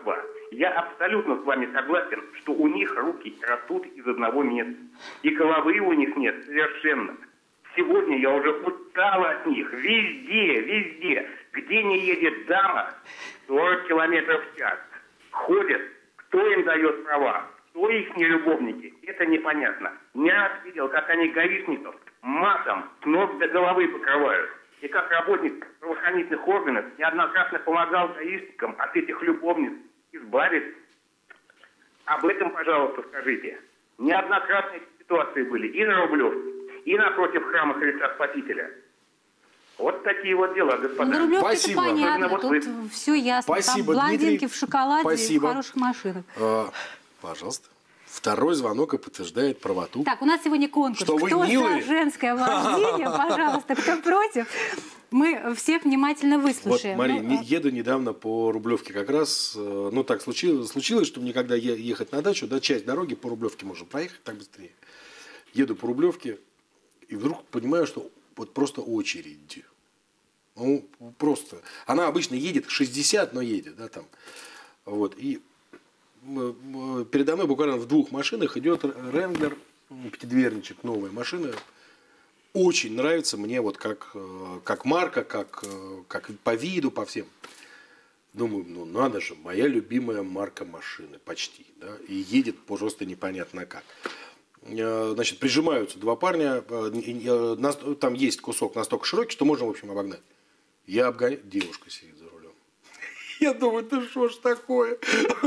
Я абсолютно с вами согласен, что у них руки растут из одного места. И головы у них нет совершенно. Сегодня я уже устал от них. Везде, везде. Где не едет дама, сорок километров в час. Ходят, кто им дает права, кто их не любовники. Это непонятно. Не раз видел, как они гаишников матом с ног до головы покрывают. И как работник правоохранительных органов неоднократно помогал гаишникам от этих любовниц избавиться. Об этом, пожалуйста, скажите. Неоднократные ситуации были и на Рублевке, и напротив храма Христа Спасителя. Вот такие вот дела, господа. На Рублевке Спасибо. это понятно, Вот тут вы... все ясно. Спасибо, там блондинки Дмитрий. в шоколаде Спасибо. и в хороших машинах. А, пожалуйста. Второй звонок и подтверждает правоту. Так, у нас сегодня конкурс. Что вы кто милые? за женское вождение, пожалуйста, кто против? Мы всех внимательно Вот, выслушаем. Мария, Ну, не- еду недавно по Рублевке как раз. э, Ну, так случилось, случилось, что мне когда е- ехать на дачу, да, часть дороги по Рублевке можно проехать так быстрее. Еду по Рублевке, и вдруг понимаю, что вот просто очередь. Ну, просто. Она обычно едет шестьдесят, но едет, да, там. Вот. И м, м, передо мной буквально в двух машинах идет Ренглер, м, пятидверничек, новая машина. Очень нравится мне вот как, э, как марка, как, э, как по виду, по всем. Думаю, ну надо же, моя любимая марка машины, почти. Да, и едет просто непонятно как. Э, Значит, прижимаются два парня, э, э, нас- там есть кусок настолько широкий, что можно, в общем, обогнать. Я обгоняю, девушка сидит за рулем. Я думаю, да что ж такое?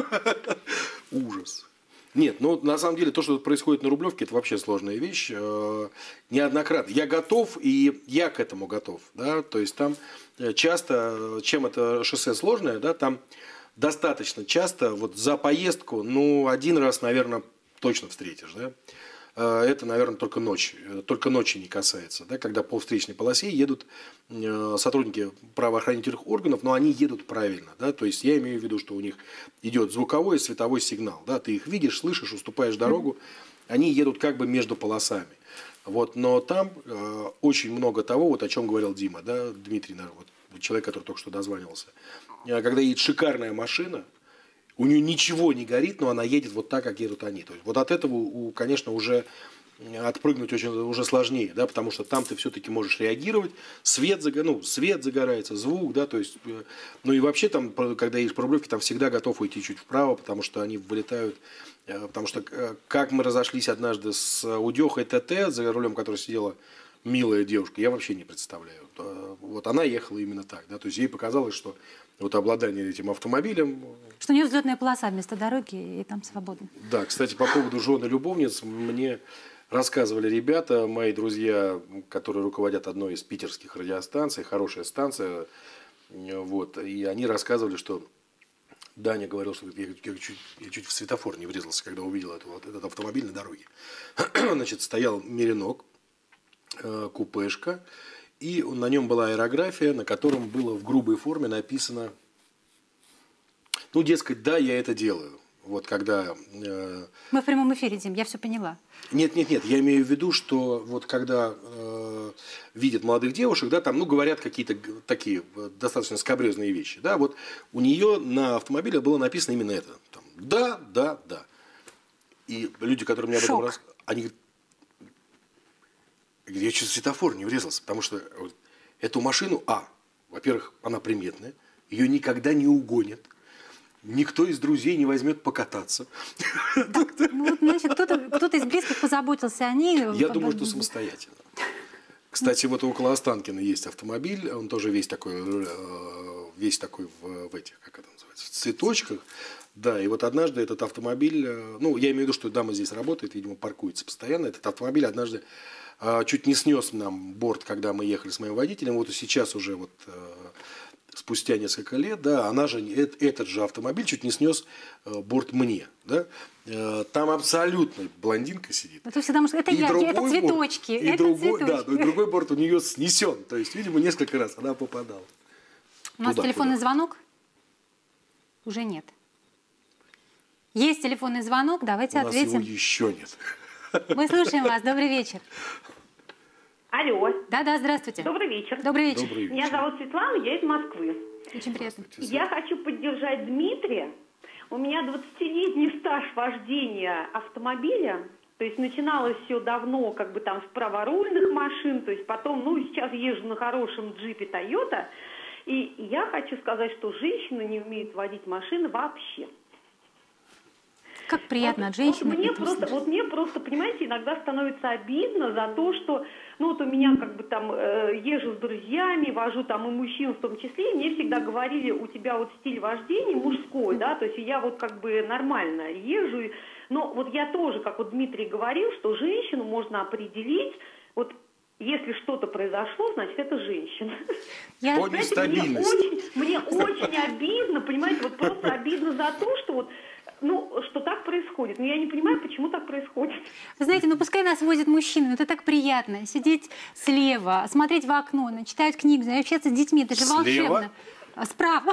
Ужас. Нет, ну на самом деле то, что происходит на Рублевке, это вообще сложная вещь. Э, Неоднократно. Я готов, и я к этому готов. Да? То есть там э, часто, э, чем это шоссе сложное, да, там достаточно часто вот за поездку, ну, один раз, наверное, точно встретишь. Да? Э, Это, наверное, только ночь. э, Только ночи не касается. Да? Когда по встречной полосе едут э, сотрудники правоохранительных органов, но они едут правильно. Да? То есть я имею в виду, что у них идет звуковой и световой сигнал. Да? Ты их видишь, слышишь, уступаешь дорогу. Они едут как бы между полосами. Вот, но там э, очень много того, вот о чем говорил Дима, да, Дмитрий, наверное, вот, человек, который только что дозванивался. Э, Когда едет шикарная машина, у нее ничего не горит, но она едет вот так, как едут они. То есть вот от этого, у- конечно, уже отпрыгнуть очень уже сложнее, да, потому что там ты все-таки можешь реагировать, свет, заго- ну, свет загорается, звук, да, то есть, э, ну и вообще там, про- когда едешь по Рублевке, там всегда готов уйти чуть вправо, потому что они вылетают, э, потому что э, как мы разошлись однажды с Удехой ТТ, за рулем которой сидела милая девушка, я вообще не представляю. Э, Вот она ехала именно так, да, то есть ей показалось, что вот обладание этим автомобилем. Что у нее взлетная полоса вместо дороги, и там свободно. Да, кстати, по поводу жены любовниц, мне рассказывали ребята, мои друзья, которые руководят одной из питерских радиостанций, хорошая станция, вот, и они рассказывали, что Даня говорил, что я, я чуть, я чуть в светофор не врезался, когда увидел эту, вот, этот автомобиль на дороге. Значит, стоял Меринок, э, купешка, и на нем была аэрография, на котором было в грубой форме написано, ну, дескать, да, я это делаю. Вот когда... Э, Мы в прямом эфире, Дим, я все поняла. Нет, нет, нет, я имею в виду, что вот когда э, видят молодых девушек, да, там, ну, говорят какие-то г- такие э, достаточно скабрезные вещи, да, вот у нее на автомобиле было написано именно это, там, да, да, да. И люди, которые мне об этом Шок. рассказывали, они говорят, я чуть в светофор не врезался, потому что вот, эту машину, а, во-первых, она приметная, ее никогда не угонят. Никто из друзей не возьмет покататься. Ну, вот, значит, кто-то, кто-то из близких позаботился о ней. Я думаю, что самостоятельно. Кстати, вот около Останкина есть автомобиль, он тоже весь такой, э, весь такой в, в этих, как это называется, в цветочках. Да, и вот однажды этот автомобиль, э, ну, я имею в виду, что дама здесь работает, видимо, паркуется постоянно. Этот автомобиль однажды э, чуть не снес нам борт, когда мы ехали с моим водителем. Вот и сейчас уже вот... Э, спустя несколько лет, да, она же, этот же автомобиль чуть не снес э, борт мне, да, э, там абсолютно блондинка сидит. Это всегда может... Это И я, другой это борт- цветочки, и это другой, цветочки. да, но и другой борт у нее снесен, то есть, видимо, несколько раз она попадала. У нас Туда, телефонный куда? звонок? Уже нет. Есть телефонный звонок, давайте У нас его ответим. еще нет. Мы слушаем вас, добрый вечер. Алло. Да-да, здравствуйте. Добрый вечер. Добрый вечер. Добрый Меня вечер. зовут Светлана, я из Москвы. Очень приятно. Я хочу поддержать Дмитрия. У меня двадцатилетний стаж вождения автомобиля. То есть начиналось все давно, как бы там с праворульных машин, то есть потом, ну, сейчас езжу на хорошем джипе Toyota, и я хочу сказать, что женщины не умеют водить машины вообще. Как приятно вот, от женщины. Вот мне, просто, вот мне просто, понимаете, иногда становится обидно за то, что, ну, вот у меня как бы там э, езжу с друзьями, вожу там и мужчин в том числе, и мне всегда говорили, у тебя вот стиль вождения мужской, да, то есть я вот как бы нормально езжу, но вот я тоже, как вот Дмитрий говорил, что женщину можно определить, вот если что-то произошло, значит, это женщина. Я... По нестабильности. Мне очень, мне очень обидно, понимаете, вот просто обидно за то, что вот ну, что так происходит. Но я не понимаю, почему так происходит. Вы знаете, ну пускай нас возят мужчины, но это так приятно. Сидеть слева, смотреть в окно, читать книгу, общаться с детьми. Это же Слева? волшебно. А справа.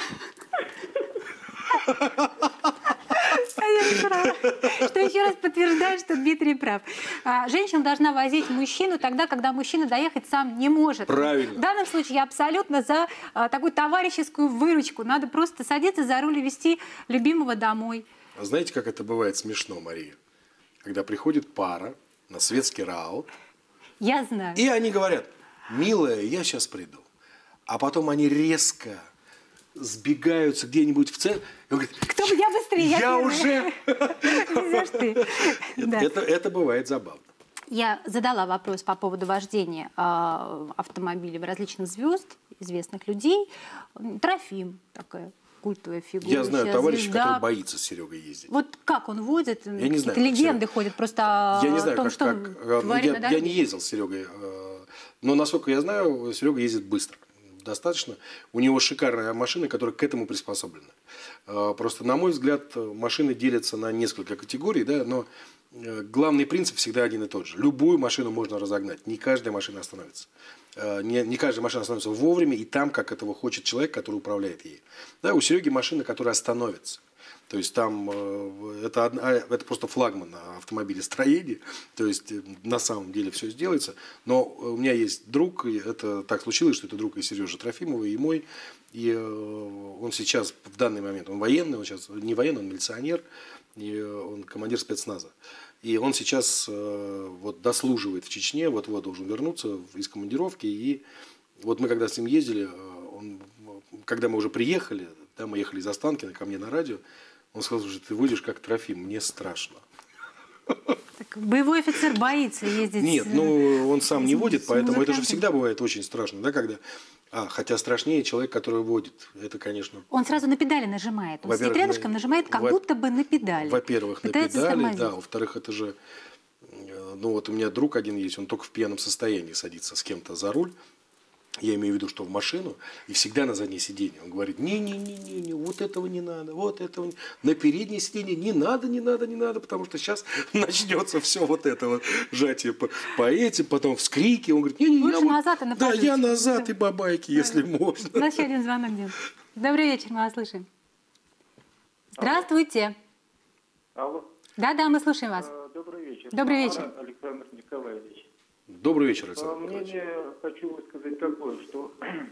Что еще раз подтверждает, что Дмитрий прав. Женщина должна возить мужчину тогда, когда мужчина доехать сам не может. Правильно. В данном случае я абсолютно за такую товарищескую выручку. Надо просто садиться за руль и везти любимого домой. А знаете, как это бывает смешно, Мария? Когда приходит пара на светский раут, я знаю. И они говорят: милая, я сейчас приду. А потом они резко сбегаются где-нибудь в центр. Кто бы я быстрее? Я, я уже... Везешь ты. Да. Это, это бывает забавно. Я задала вопрос по поводу вождения э, автомобилей различных звезд, известных людей. Трофим такая культовая фигура. Я знаю товарища, звезда. который боится с Серегой ездить. Вот как он водит? Я не знаю. Легенды ходят просто я не о знаю, том, как, что как, он творит я, на я не ездил с Серегой, но насколько я знаю, Серега ездит быстро. Достаточно. У него шикарная машина, которая к этому приспособлена. Просто, на мой взгляд, машины делятся на несколько категорий, да, но главный принцип всегда один и тот же. Любую машину можно разогнать. Не каждая машина остановится. Не, не каждая машина остановится вовремя и там, как этого хочет человек, который управляет ей. Да, у Сереги машина, которая остановится. То есть там это, одна, это просто флагман автомобилестроения. То есть на самом деле все сделается. Но у меня есть друг, это так случилось, что это друг и Сережи Трофимова, и мой. И он сейчас в данный момент, он военный, он сейчас не военный, он милиционер, и он командир спецназа. И он сейчас вот дослуживает в Чечне, вот-вот должен вернуться из командировки. И вот мы когда с ним ездили, он, когда мы уже приехали, да, мы ехали из Останкина ко мне на радио, он сказал, что ты водишь как Трофим, мне страшно. Так, боевой офицер боится ездить. Нет, ну он сам не водит, поэтому это же музыкантом. всегда бывает очень страшно, да, когда... А, хотя страшнее человек, который водит, это, конечно... Он сразу на педали нажимает. Он сидит рядышком, нажимает как во- будто бы на педали. Во-первых, на Пытается педали, стормозить. да, во-вторых, это же... Ну вот у меня друг один есть, он только в пьяном состоянии садится с кем-то за руль. Я имею в виду, что в машину, и всегда на заднее сиденье. Он говорит, не-не-не-не, вот этого не надо, вот этого не... На переднее сиденье не надо, не надо, не надо, потому что сейчас начнется все вот это вот сжатие по, по этим, потом вскрики. Он говорит, не-не, Лучше я назад и вот, на да, позицию. я назад и бабайки, если можно. У нас еще один звонок, Дим. Добрый вечер, мы вас слышим. Здравствуйте. Алло. Да-да, мы слушаем вас. А, Добрый вечер. Добрый вечер. Ара Александр Николаевич. Добрый вечер, А, Александр Николаевич. Мнение хочу высказать такое, что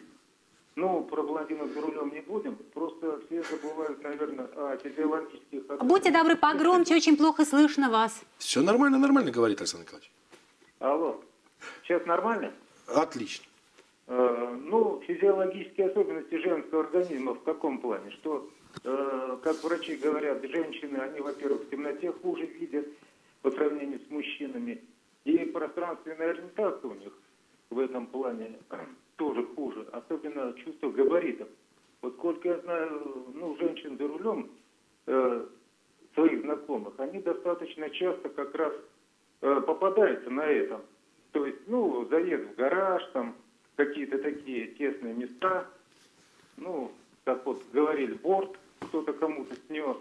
ну, про блондинок за рулем не будем, просто все забывают, наверное, о физиологических... Будьте добры, погромче, очень плохо слышно вас. Все нормально, нормально, говорит Александр Николаевич. Алло. Сейчас нормально? Отлично. Э, ну, физиологические особенности женского организма в каком плане? Что, э, как врачи говорят, женщины, они, во-первых, в темноте хуже видят по сравнению с мужчинами. И пространственная ориентация у них в этом плане тоже хуже. Особенно чувство габаритов. Вот сколько я знаю, ну, женщин за рулем, э, своих знакомых, они достаточно часто как раз э, попадаются на этом. То есть, ну, заезд в гараж, там, какие-то такие тесные места, ну, как вот говорили, борт кто-то кому-то снес.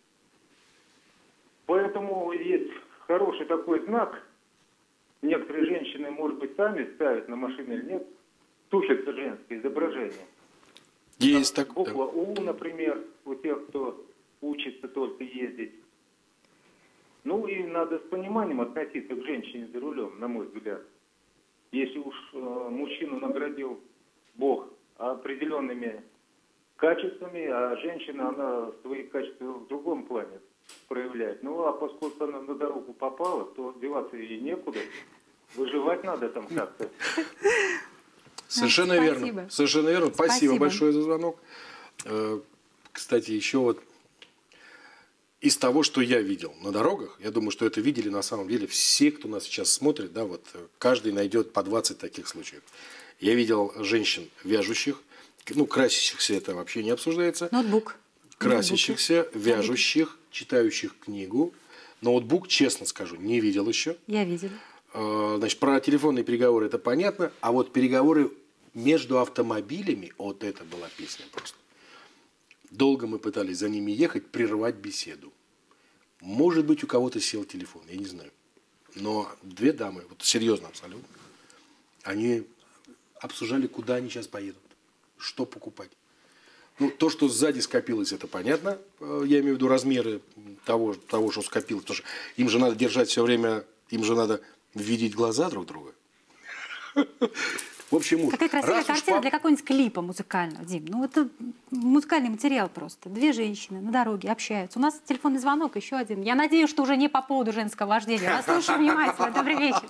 Поэтому есть хороший такой знак. Некоторые женщины, может быть, сами ставят на машины или нет, туфелька женское изображение. Есть Там так. буква У, например, у тех, кто учится только ездить. Ну и надо с пониманием относиться к женщине за рулем, на мой взгляд. Если уж э, мужчину наградил Бог определенными качествами, а женщина, она свои качества в другом плане проявляет. Ну, а поскольку она на дорогу попала, то деваться ей некуда. Выживать надо там как-то. Совершенно Спасибо. верно. Совершенно верно. Спасибо, Спасибо большое за звонок. Кстати, еще вот из того, что я видел на дорогах, я думаю, что это видели на самом деле все, кто нас сейчас смотрит, да, вот каждый найдет по двадцать таких случаев. Я видел женщин вяжущих, ну, красящихся это вообще не обсуждается. Ноутбук. Красящихся, вяжущих, читающих книгу. Ноутбук, честно скажу, не видел еще. Я видела. Значит, про телефонные переговоры это понятно, а вот переговоры между автомобилями, вот это была песня просто. Долго мы пытались за ними ехать, прервать беседу. Может быть, у кого-то сел телефон, я не знаю. Но две дамы, вот серьезно абсолютно, они обсуждали, куда они сейчас поедут, что покупать. Ну, то, что сзади скопилось, это понятно. Я имею в виду размеры того, того что скопилось. Потому что им же надо держать все время, им же надо видеть глаза друг друга. В общем, муж. Какая красивая картина пап... для какого-нибудь клипа музыкального, Дим. Ну, это музыкальный материал просто. Две женщины на дороге общаются. У нас телефонный звонок, еще один. Я надеюсь, что уже не по поводу женского вождения. Я слушаю внимательно. Добрый вечер.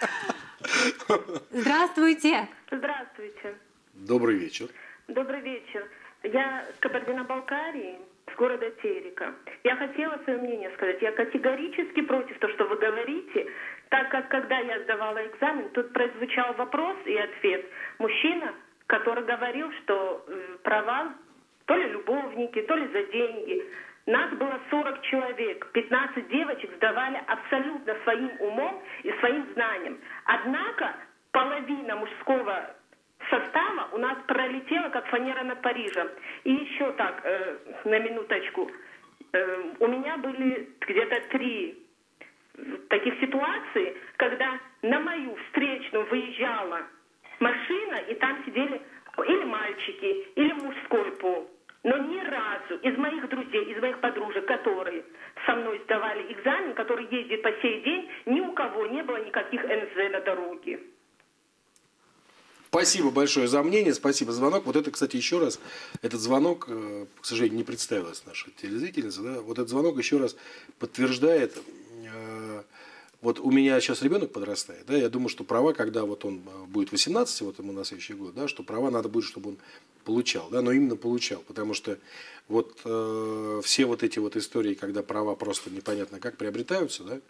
Здравствуйте. Здравствуйте. Добрый вечер. Добрый вечер. Я с Кабардино-Балкарии, с города Терека. Я хотела свое мнение сказать. Я категорически против того, что вы говорите, так как, когда я сдавала экзамен, тут прозвучал вопрос и ответ. Мужчина, который говорил, что э, права то ли любовники, то ли за деньги. Нас было сорок человек, пятнадцать девочек сдавали абсолютно своим умом и своим знанием. Однако половина мужского состава у нас пролетела, как фанера над Парижем. И еще так, э, на минуточку, э, у меня были где-то три таких ситуаций, когда на мою встречную выезжала машина, и там сидели или мальчики, или мужской пол. Но ни разу из моих друзей, из моих подружек, которые со мной сдавали экзамен, которые ездят по сей день, ни у кого не было никаких эн зэ на дороге. Спасибо большое за мнение, спасибо за звонок. Вот это, кстати, еще раз, этот звонок, к сожалению, не представилась наша телезрительница, да? Вот этот звонок еще раз подтверждает, э, вот у меня сейчас ребенок подрастает, да, я думаю, что права, когда вот он будет восемнадцать, вот ему на следующий год, да, что права надо будет, чтобы он получал, да, но именно получал, потому что вот э, все вот эти вот истории, когда права просто непонятно как приобретаются, да,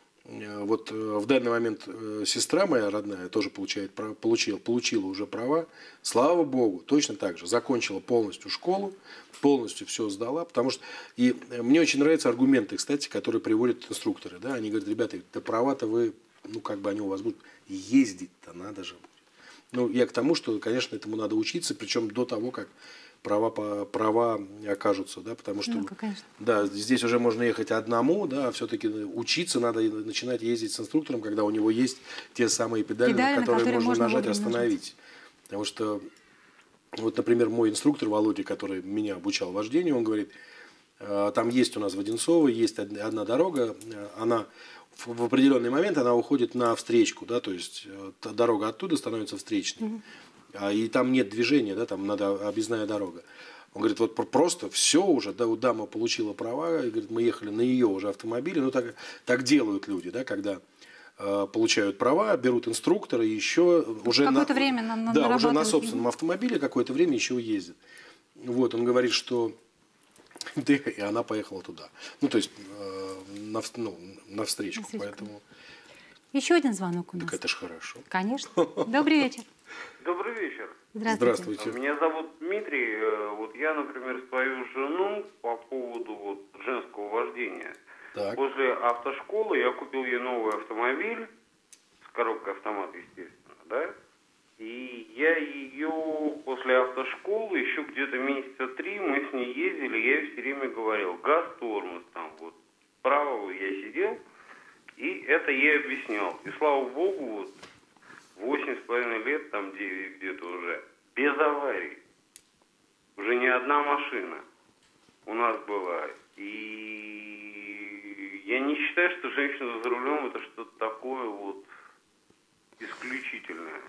вот в данный момент сестра моя родная тоже получает, получила, получила уже права. Слава Богу, точно так же. Закончила полностью школу, полностью все сдала. Потому что и мне очень нравятся аргументы, кстати, которые приводят инструкторы. Да? Они говорят, ребята, да права-то вы, ну как бы они у вас будут, ездить-то надо же будет. Ну, я к тому, что, конечно, этому надо учиться, причем до того, как права, права окажутся, да, потому что, ну, да, здесь уже можно ехать одному, да, а все-таки учиться надо начинать ездить с инструктором, когда у него есть те самые педали, педали на которые, которые можно, можно нажать, остановить. Нажать. Потому что, вот, например, мой инструктор Володя, который меня обучал вождению, он говорит, там есть у нас в Одинцово, есть одна дорога, она в определенный момент она уходит на встречку, да, то есть дорога оттуда становится встречной. Mm-hmm. И там нет движения, да, там надо объездная дорога. Он говорит, вот просто все уже, да, дама получила права, и говорит, мы ехали на ее уже автомобиле, ну так, так делают люди, да, когда э, получают права, берут инструктора и еще уже на, время на, на, да, уже на собственном автомобиле какое-то время еще ездит. Вот, он говорит, что да, и она поехала туда. Ну, то есть э, на, ну, на встречку, на поэтому... Еще один звонок у нас. Так это ж хорошо. Конечно. Добрый вечер. Добрый вечер. Здравствуйте. Здравствуйте. Меня зовут Дмитрий. Вот я, например, свою жену по поводу вот женского вождения. Так. После автошколы я купил ей новый автомобиль с коробкой автомат, естественно, да? И я ее после автошколы еще где-то месяца три мы с ней ездили, я ей все время говорил, газ, тормоз, там вот, справа я сидел, и это я ей объяснял. И слава богу, вот, восемь с половиной лет, там девять где-то уже, без аварий. Уже не одна машина у нас была. И я не считаю, что женщина за рулем это что-то такое вот исключительное.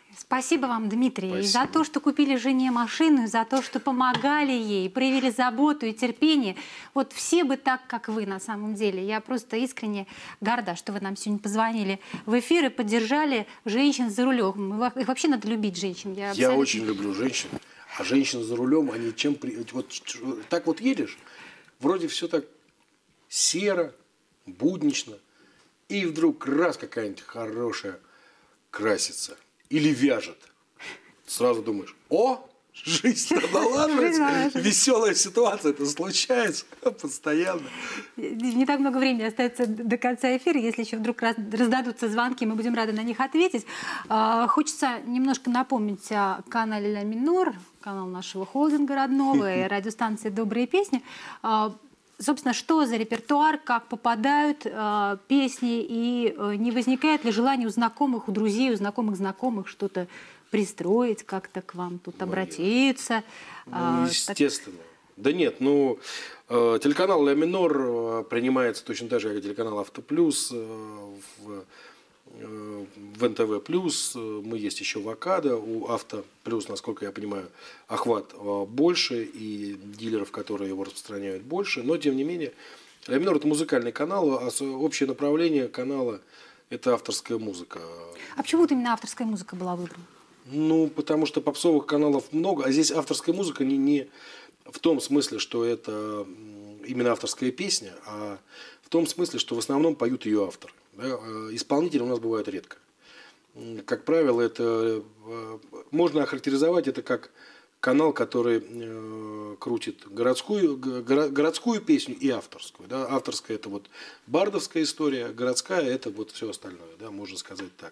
Спасибо вам, Дмитрий, Спасибо. и за то, что купили жене машину, и за то, что помогали ей, проявили заботу и терпение. Вот все бы так, как вы, на самом деле. Я просто искренне горда, что вы нам сегодня позвонили в эфир и поддержали женщин за рулем. Их вообще надо любить, женщин. Я, Я абсолютно... очень люблю женщин. А женщины за рулем, они чем... При... Вот так вот едешь, вроде все так серо, буднично, и вдруг раз какая-нибудь хорошая красится или вяжет. Сразу думаешь, о, жизнь налаживается, веселая ситуация, это случается постоянно. Не так много времени остается до конца эфира. Если еще вдруг раздадутся звонки, мы будем рады на них ответить. Хочется немножко напомнить о канале «Ля минор», канал нашего холдинга родного и радиостанции «Добрые песни». Собственно, что за репертуар, как попадают э, песни, и э, не возникает ли желание у знакомых, у друзей, у знакомых знакомых что-то пристроить, как-то к вам тут обратиться? Ну, э, естественно. Так... Да нет, ну, э, телеканал «Ля минор» э, принимается точно так же, как и телеканал «Авто плюс», э, в, э, в эн тэ вэ плюс, э, мы есть еще в Акадо, у «Авто плюс», насколько я понимаю, охват э, больше, и дилеров, которые его распространяют, больше, но, тем не менее, «Ля минор» – это музыкальный канал, а общее направление канала – это авторская музыка. А почему вот именно авторская музыка была выбрана? Ну, потому что попсовых каналов много, а здесь авторская музыка не, не в том смысле, что это именно авторская песня, а в том смысле, что в основном поют ее авторы. Да? Исполнители у нас бывают редко. Как правило, это можно охарактеризовать это как канал, который э, крутит городскую, горо, городскую песню и авторскую. Да? Авторская – это вот бардовская история, городская – это вот все остальное, да? Можно сказать так.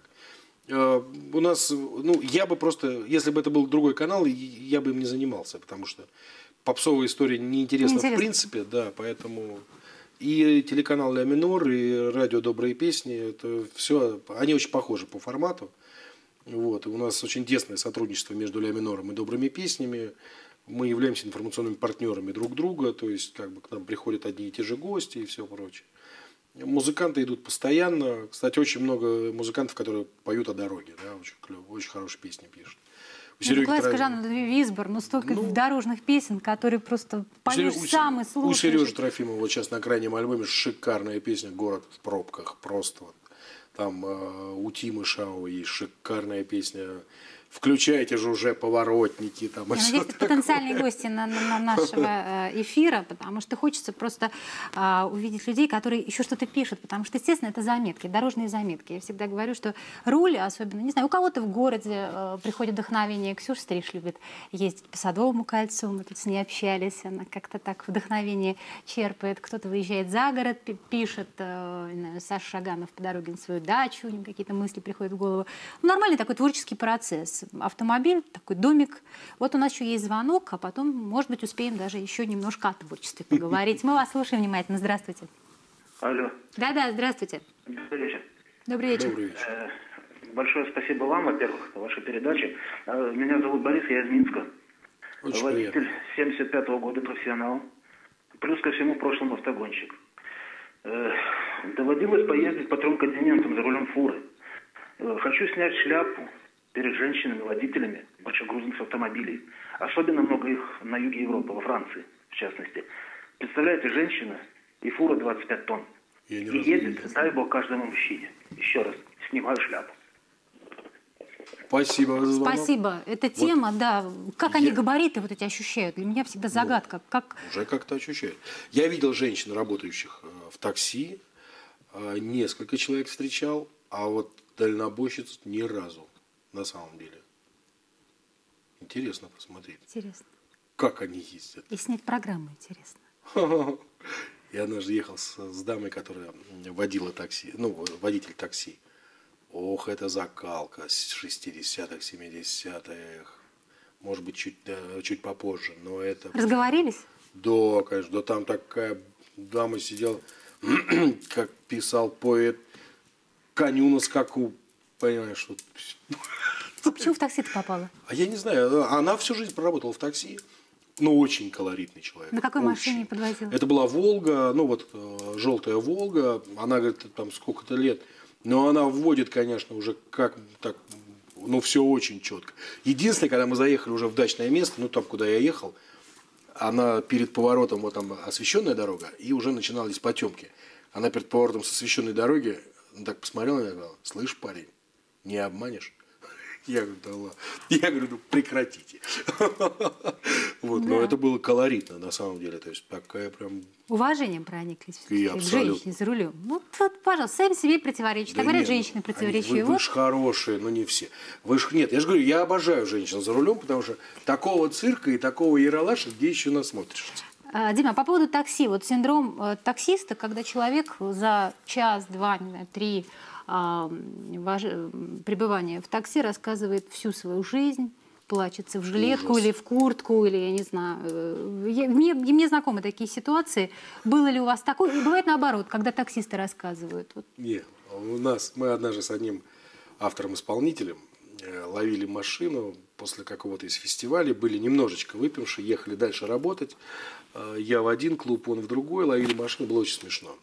У нас, ну, я бы просто, если бы это был другой канал, я бы им не занимался, потому что попсовая история неинтересна в принципе, да, поэтому и телеканал «Ля минор», и радио «Добрые песни», это все, они очень похожи по формату, вот, и у нас очень тесное сотрудничество между «Ля минором» и «Добрыми песнями», мы являемся информационными партнерами друг друга, то есть, как бы к нам приходят одни и те же гости и все прочее. Музыканты идут постоянно. Кстати, очень много музыкантов, которые поют о дороге. Да, очень, очень хорошие песни пишут. Классика жанра Висбор, но столько ну, дорожных песен, которые просто поешь сам и слушаешь. У Сережи Трофимова вот сейчас на крайнем альбоме шикарная песня «Город в пробках». Просто вот. Там э, у Тимы Шао есть шикарная песня «Включайте же уже поворотники». Там, Я надеюсь, это потенциальные гости на, на, на нашего эфира, потому что хочется просто э, увидеть людей, которые еще что-то пишут, потому что, естественно, это заметки, дорожные заметки. Я всегда говорю, что руль, особенно, не знаю, у кого-то в городе э, приходит вдохновение. Ксюша Стриж любит ездить по Садовому кольцу, мы тут с ней общались, она как-то так вдохновение черпает. Кто-то выезжает за город, пишет, э, не знаю, Саша Шаганов по дороге на свою дачу, у него какие-то мысли приходят в голову. Ну, нормальный такой творческий процесс. Автомобиль, такой домик. Вот у нас еще есть звонок, а потом, может быть, успеем даже еще немножко о творчестве поговорить. Мы вас слушаем внимательно. Здравствуйте. Алло. Да-да, здравствуйте. Добрый вечер. Добрый вечер. Добрый вечер. Э, большое спасибо вам, во-первых, за ваши передачи. Э, меня зовут Борис, я из Минска. Очень водитель приятно. семьдесят пятого года, профессионал. Плюс ко всему, в прошлом автогонщик. Э, доводилось поездить по трем континентам за рулем фуры. Э, хочу снять шляпу перед женщинами, водителями большегрузных автомобилей. Особенно много их на юге Европы, во Франции, в частности. Представляете, женщина и фура двадцать пять тонн. Я и едет, дай бог, каждому мужчине. Еще раз, снимаю шляпу. Спасибо за звонок. Спасибо. Эта тема, вот. Да, как Я... они габариты вот эти ощущают, для меня всегда загадка. Вот. Как... Уже как-то ощущают. Я видел женщин, работающих в такси, несколько человек встречал, а вот дальнобойщиц ни разу. На самом деле. Интересно посмотреть. Интересно. Как они ездят. И снять программу интересно. Я однажды ехал с, с дамой, которая водила такси, ну, водитель такси. Ох, это закалка с шестидесятых, семидесятых. Может быть, чуть, да, чуть попозже, но это... Разговорились? Да, конечно. Да там такая дама сидела, как писал поэт, коню на скаку. Понимаешь, что... А почему в такси-то попала? А я не знаю. Она всю жизнь проработала в такси. Ну, очень колоритный человек. На какой очень. машине подвозила? Это была «Волга», ну вот желтая «Волга». Она говорит, там сколько-то лет. Но она вводит, конечно, уже как так ну, все очень четко. Единственное, когда мы заехали уже в дачное место, ну, там, куда я ехал, она перед поворотом, вот там освещенная дорога, и уже начинались потемки. Она перед поворотом с освещенной дороги, так посмотрела на меня и сказала: слышь, парень, не обманешь? Я говорю: да ладно. Я говорю: ну прекратите. Вот, но это было колоритно на самом деле. То есть такая прям... Уважением прониклись к абсолютно. женщине за рулем. Ну, вот, пожалуйста, сами себе противоречат. Да Так говорят, нет, женщины они- противоречивые. Вы, вы Вот. ж хорошие, но не все. Вы ж, нет, я же говорю, я обожаю женщин за рулем, потому что такого цирка и такого яралаша где еще насмотришься. А, Дима, по поводу такси. Вот синдром э, таксиста, когда человек за час, два, не знаю, три а, вож- пребывания в такси рассказывает всю свою жизнь, плачется в жилетку Ужас. или в куртку, или, я не знаю. э, я- мне, мне знакомы такие ситуации. Было ли у вас такое? И бывает наоборот, когда таксисты рассказывают. Вот. Не, у нас, мы однажды с одним автором-исполнителем э, ловили машину после какого-то из фестивалей, были немножечко выпившие, ехали дальше работать. Э, Я в один клуб, он в другой, ловили машину, было очень смешно.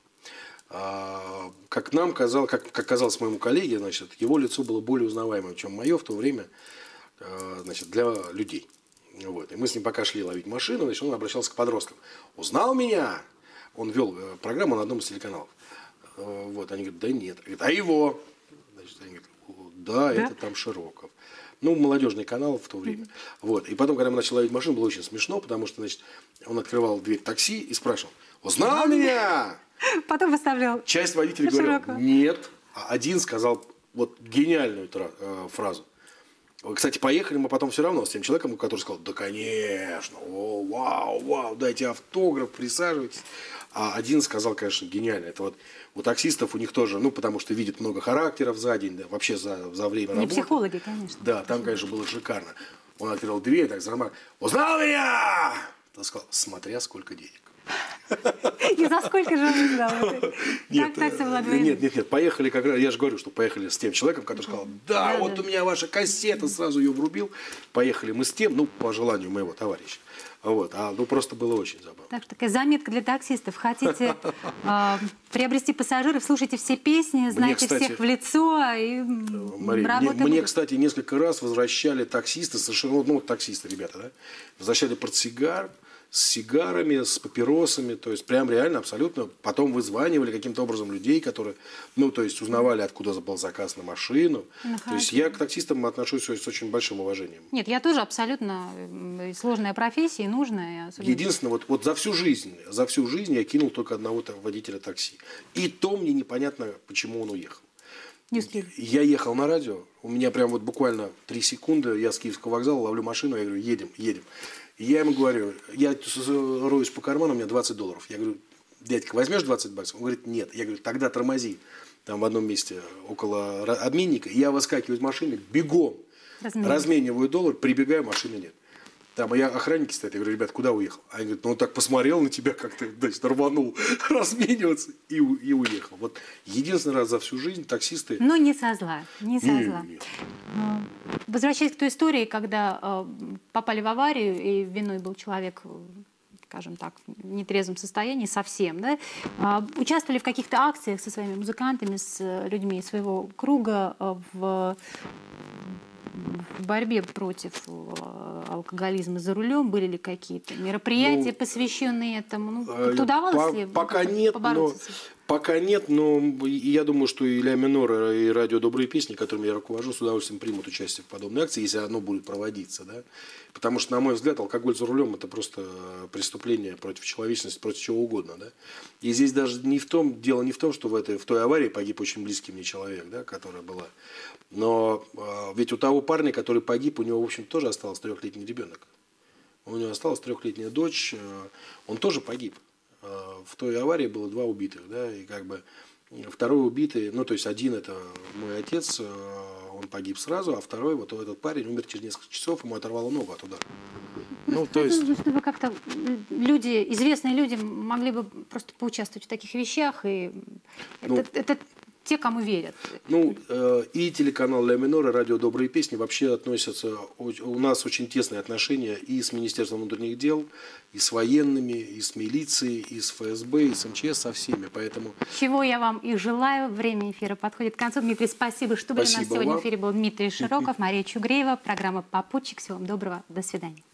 А, Как нам казалось, как, как казалось моему коллеге, значит, его лицо было более узнаваемым, чем мое в то время, э, значит, для людей. Вот. И мы с ним пока шли ловить машину, значит, он обращался к подросткам. Узнал меня? Он вел э, программу на одном из телеканалов. Э, Вот, они говорят: да нет. Говорит: а его? Значит, они говорят: да, это там Широков. Ну, молодежный канал в то время. Вот. И потом, когда мы начали ловить машину, было очень смешно, потому что, значит, он открывал дверь такси и спрашивал: узнал меня? Потом выставлял. Часть водителей Широкого. говорила: нет. А один сказал вот гениальную тра- э, фразу. Кстати, поехали мы потом все равно с тем человеком, который сказал: да, конечно, о, вау, вау, дайте автограф, присаживайтесь. А один сказал, конечно, гениально. Это вот у таксистов, у них тоже, ну, потому что видят много характеров за день, да, вообще за, за время Не работы. психологи, конечно. Да, там, конечно, было шикарно. Он открыл дверь, так нормально: узнал меня? Он сказал: смотря сколько денег. И за сколько же он узнал? Нет, Так, так все было э, двойным. нет, нет, нет, поехали как раз, я же говорю, что поехали с тем человеком, который сказал: да, Да, вот да. у меня ваша кассета, сразу ее врубил. Поехали мы с тем, ну, по желанию моего товарища. Вот, а, ну, просто было очень забавно. Так что такая заметка для таксистов. Хотите э, приобрести пассажиров, слушайте все песни, знаете кстати, всех в лицо и м, Мария, мне, работа мне, будет. кстати, несколько раз возвращали таксисты, совершенно, ну, вот таксисты, ребята, да, возвращали портсигар с сигарами, с папиросами, то есть прям реально абсолютно. Потом вызванивали каким-то образом людей, которые, ну, то есть узнавали, откуда был заказ на машину. Ну, то есть я к таксистам отношусь с очень большим уважением. Нет, я тоже абсолютно м, сложная профессия, и нужная. Особенно... Единственное, вот, вот за всю жизнь, за всю жизнь я кинул только одного та- водителя такси. И то мне непонятно, почему он уехал. Не успели. Я ехал на радио, у меня прям вот буквально три секунды, я с Киевского вокзала ловлю машину, я говорю: едем, едем. И я ему говорю: я роюсь по карману, у меня двадцать долларов. Я говорю: дядька, возьмешь двадцать баксов? Он говорит: нет. Я говорю: тогда тормози. Там в одном месте около ра- обменника. И я выскакиваю из машины, бегом, Размениваю. размениваю доллар, прибегаю, машины нет. Там, а я охранники стоят, я говорю: ребят, куда уехал? А они говорят: ну он так посмотрел на тебя, как ты, значит, рванул размениваться и, у- и уехал. Вот единственный раз за всю жизнь таксисты... Ну, не со зла, не со Не, зла. не. А, Возвращаясь к той истории, когда э, попали в аварию, и виной был человек, э, скажем так, в нетрезвом состоянии совсем, да? А, участвовали в каких-то акциях со своими музыкантами, с э, людьми своего круга э, в, в борьбе против э, алкоголизма за рулем? Были ли какие-то мероприятия, Ну, посвященные этому? Ну, Э, как-то удавалось по- ли Пока нет, но, побороться с этим? пока нет, но и я думаю, что и Ля Минор, и радио «Добрые песни», которыми я руковожу, с удовольствием примут участие в подобной акции, если оно будет проводиться. Да? Потому что, на мой взгляд, алкоголь за рулем – это просто преступление против человечности, против чего угодно. Да? И здесь даже не в том, дело не в том, что в, этой, в той аварии погиб очень близкий мне человек, да, которая была. Но э, ведь у того парня, который погиб, у него, в общем, тоже остался трехлетний ребенок. У него осталась трехлетняя дочь, э, он тоже погиб. Э, в той аварии было два убитых, да, и как бы второй убитый, ну, то есть один это мой отец, э, он погиб сразу, а второй, вот этот парень, умер через несколько часов, ему оторвало ногу от удара. Ну, то есть... Чтобы как-то люди, известные люди могли бы просто поучаствовать в таких вещах. И Ну, это, это те, кому верят. Ну, э, и телеканал «Ля Минор», и радио «Добрые песни» вообще относятся, у нас очень тесные отношения и с Министерством внутренних дел, и с военными, и с милицией, и с эф эс бэ, и с эм че эс, со всеми. Поэтому... Чего я вам и желаю. Время эфира подходит к концу. Дмитрий, спасибо, что были у нас сегодня в эфире. Был Дмитрий Широков, Мария Чугреева, программа «Попутчик». Всего вам доброго. До свидания.